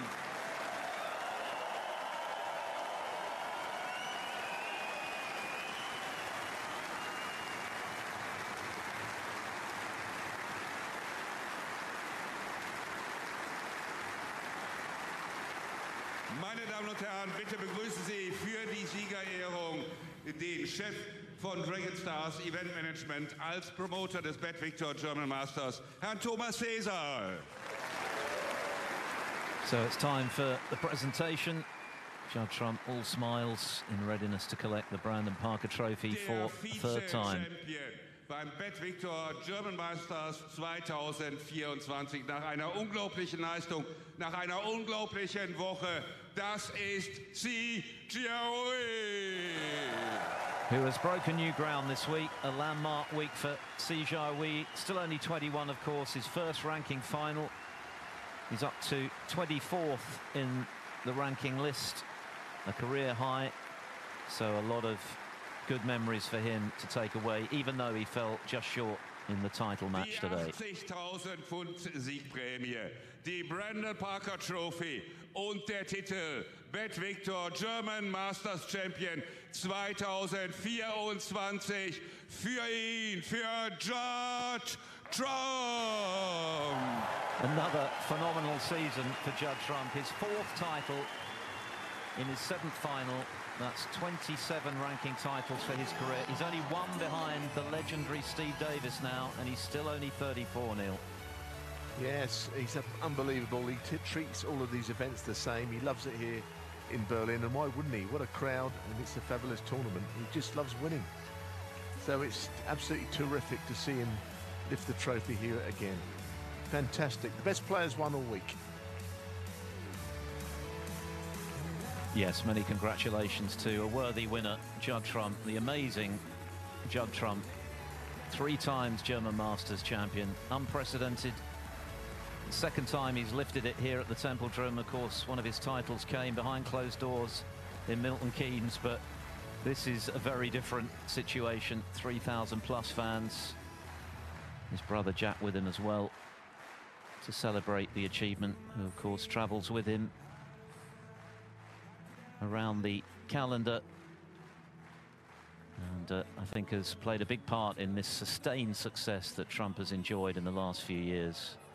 Meine Damen und Herren, bitte begrüßen Sie für die Siegerehrung den Chef von Dragon Stars Event Management als Promoter des Bet Victor German Masters, Herrn Thomas Cesar. So it's time for the presentation. Judd Trump, all smiles, in readiness to collect the Brandon Parker Trophy for the 3rd time. Beim Bet Victor German Masters 2024 nach einer unglaublichen Leistung, nach einer unglaublichen Woche. Das ist Jiahui, who has broken new ground this week. A landmark week for Jiahui. Still only 21, of course. His first ranking final. He's up to 24th in the ranking list, a career high. So a lot of good memories for him to take away, even though he fell just short in the title match today. Die 80.000 Pfund Siegprämie, die Brandon Parker Trophy und der Titel Bet Victor German Masters Champion 2024 für ihn, für Judd Trump. Another phenomenal season for Judd Trump. His 4th title in his 7th final. That's 27 ranking titles for his career. He's only 1 behind the legendary Steve Davis now, and he's still only 34, Neil. Yes, he's unbelievable. He treats all of these events the same. He loves it here in Berlin, and why wouldn't he? What a crowd, and it's a fabulous tournament. He just loves winning. So it's absolutely terrific to see him lift the trophy here again. Fantastic. The best players won all week. Yes, many congratulations to a worthy winner, Judd Trump, the amazing Judd Trump. 3 times German Masters champion, unprecedented. The 2nd time he's lifted it here at the Templedrum. Of course, one of his titles came behind closed doors in Milton Keynes, but this is a very different situation. 3,000 plus fans. His brother Jack with him as well to celebrate the achievement, who of course travels with him around the calendar, and I think has played a big part in this sustained success that Trump has enjoyed in the last few years.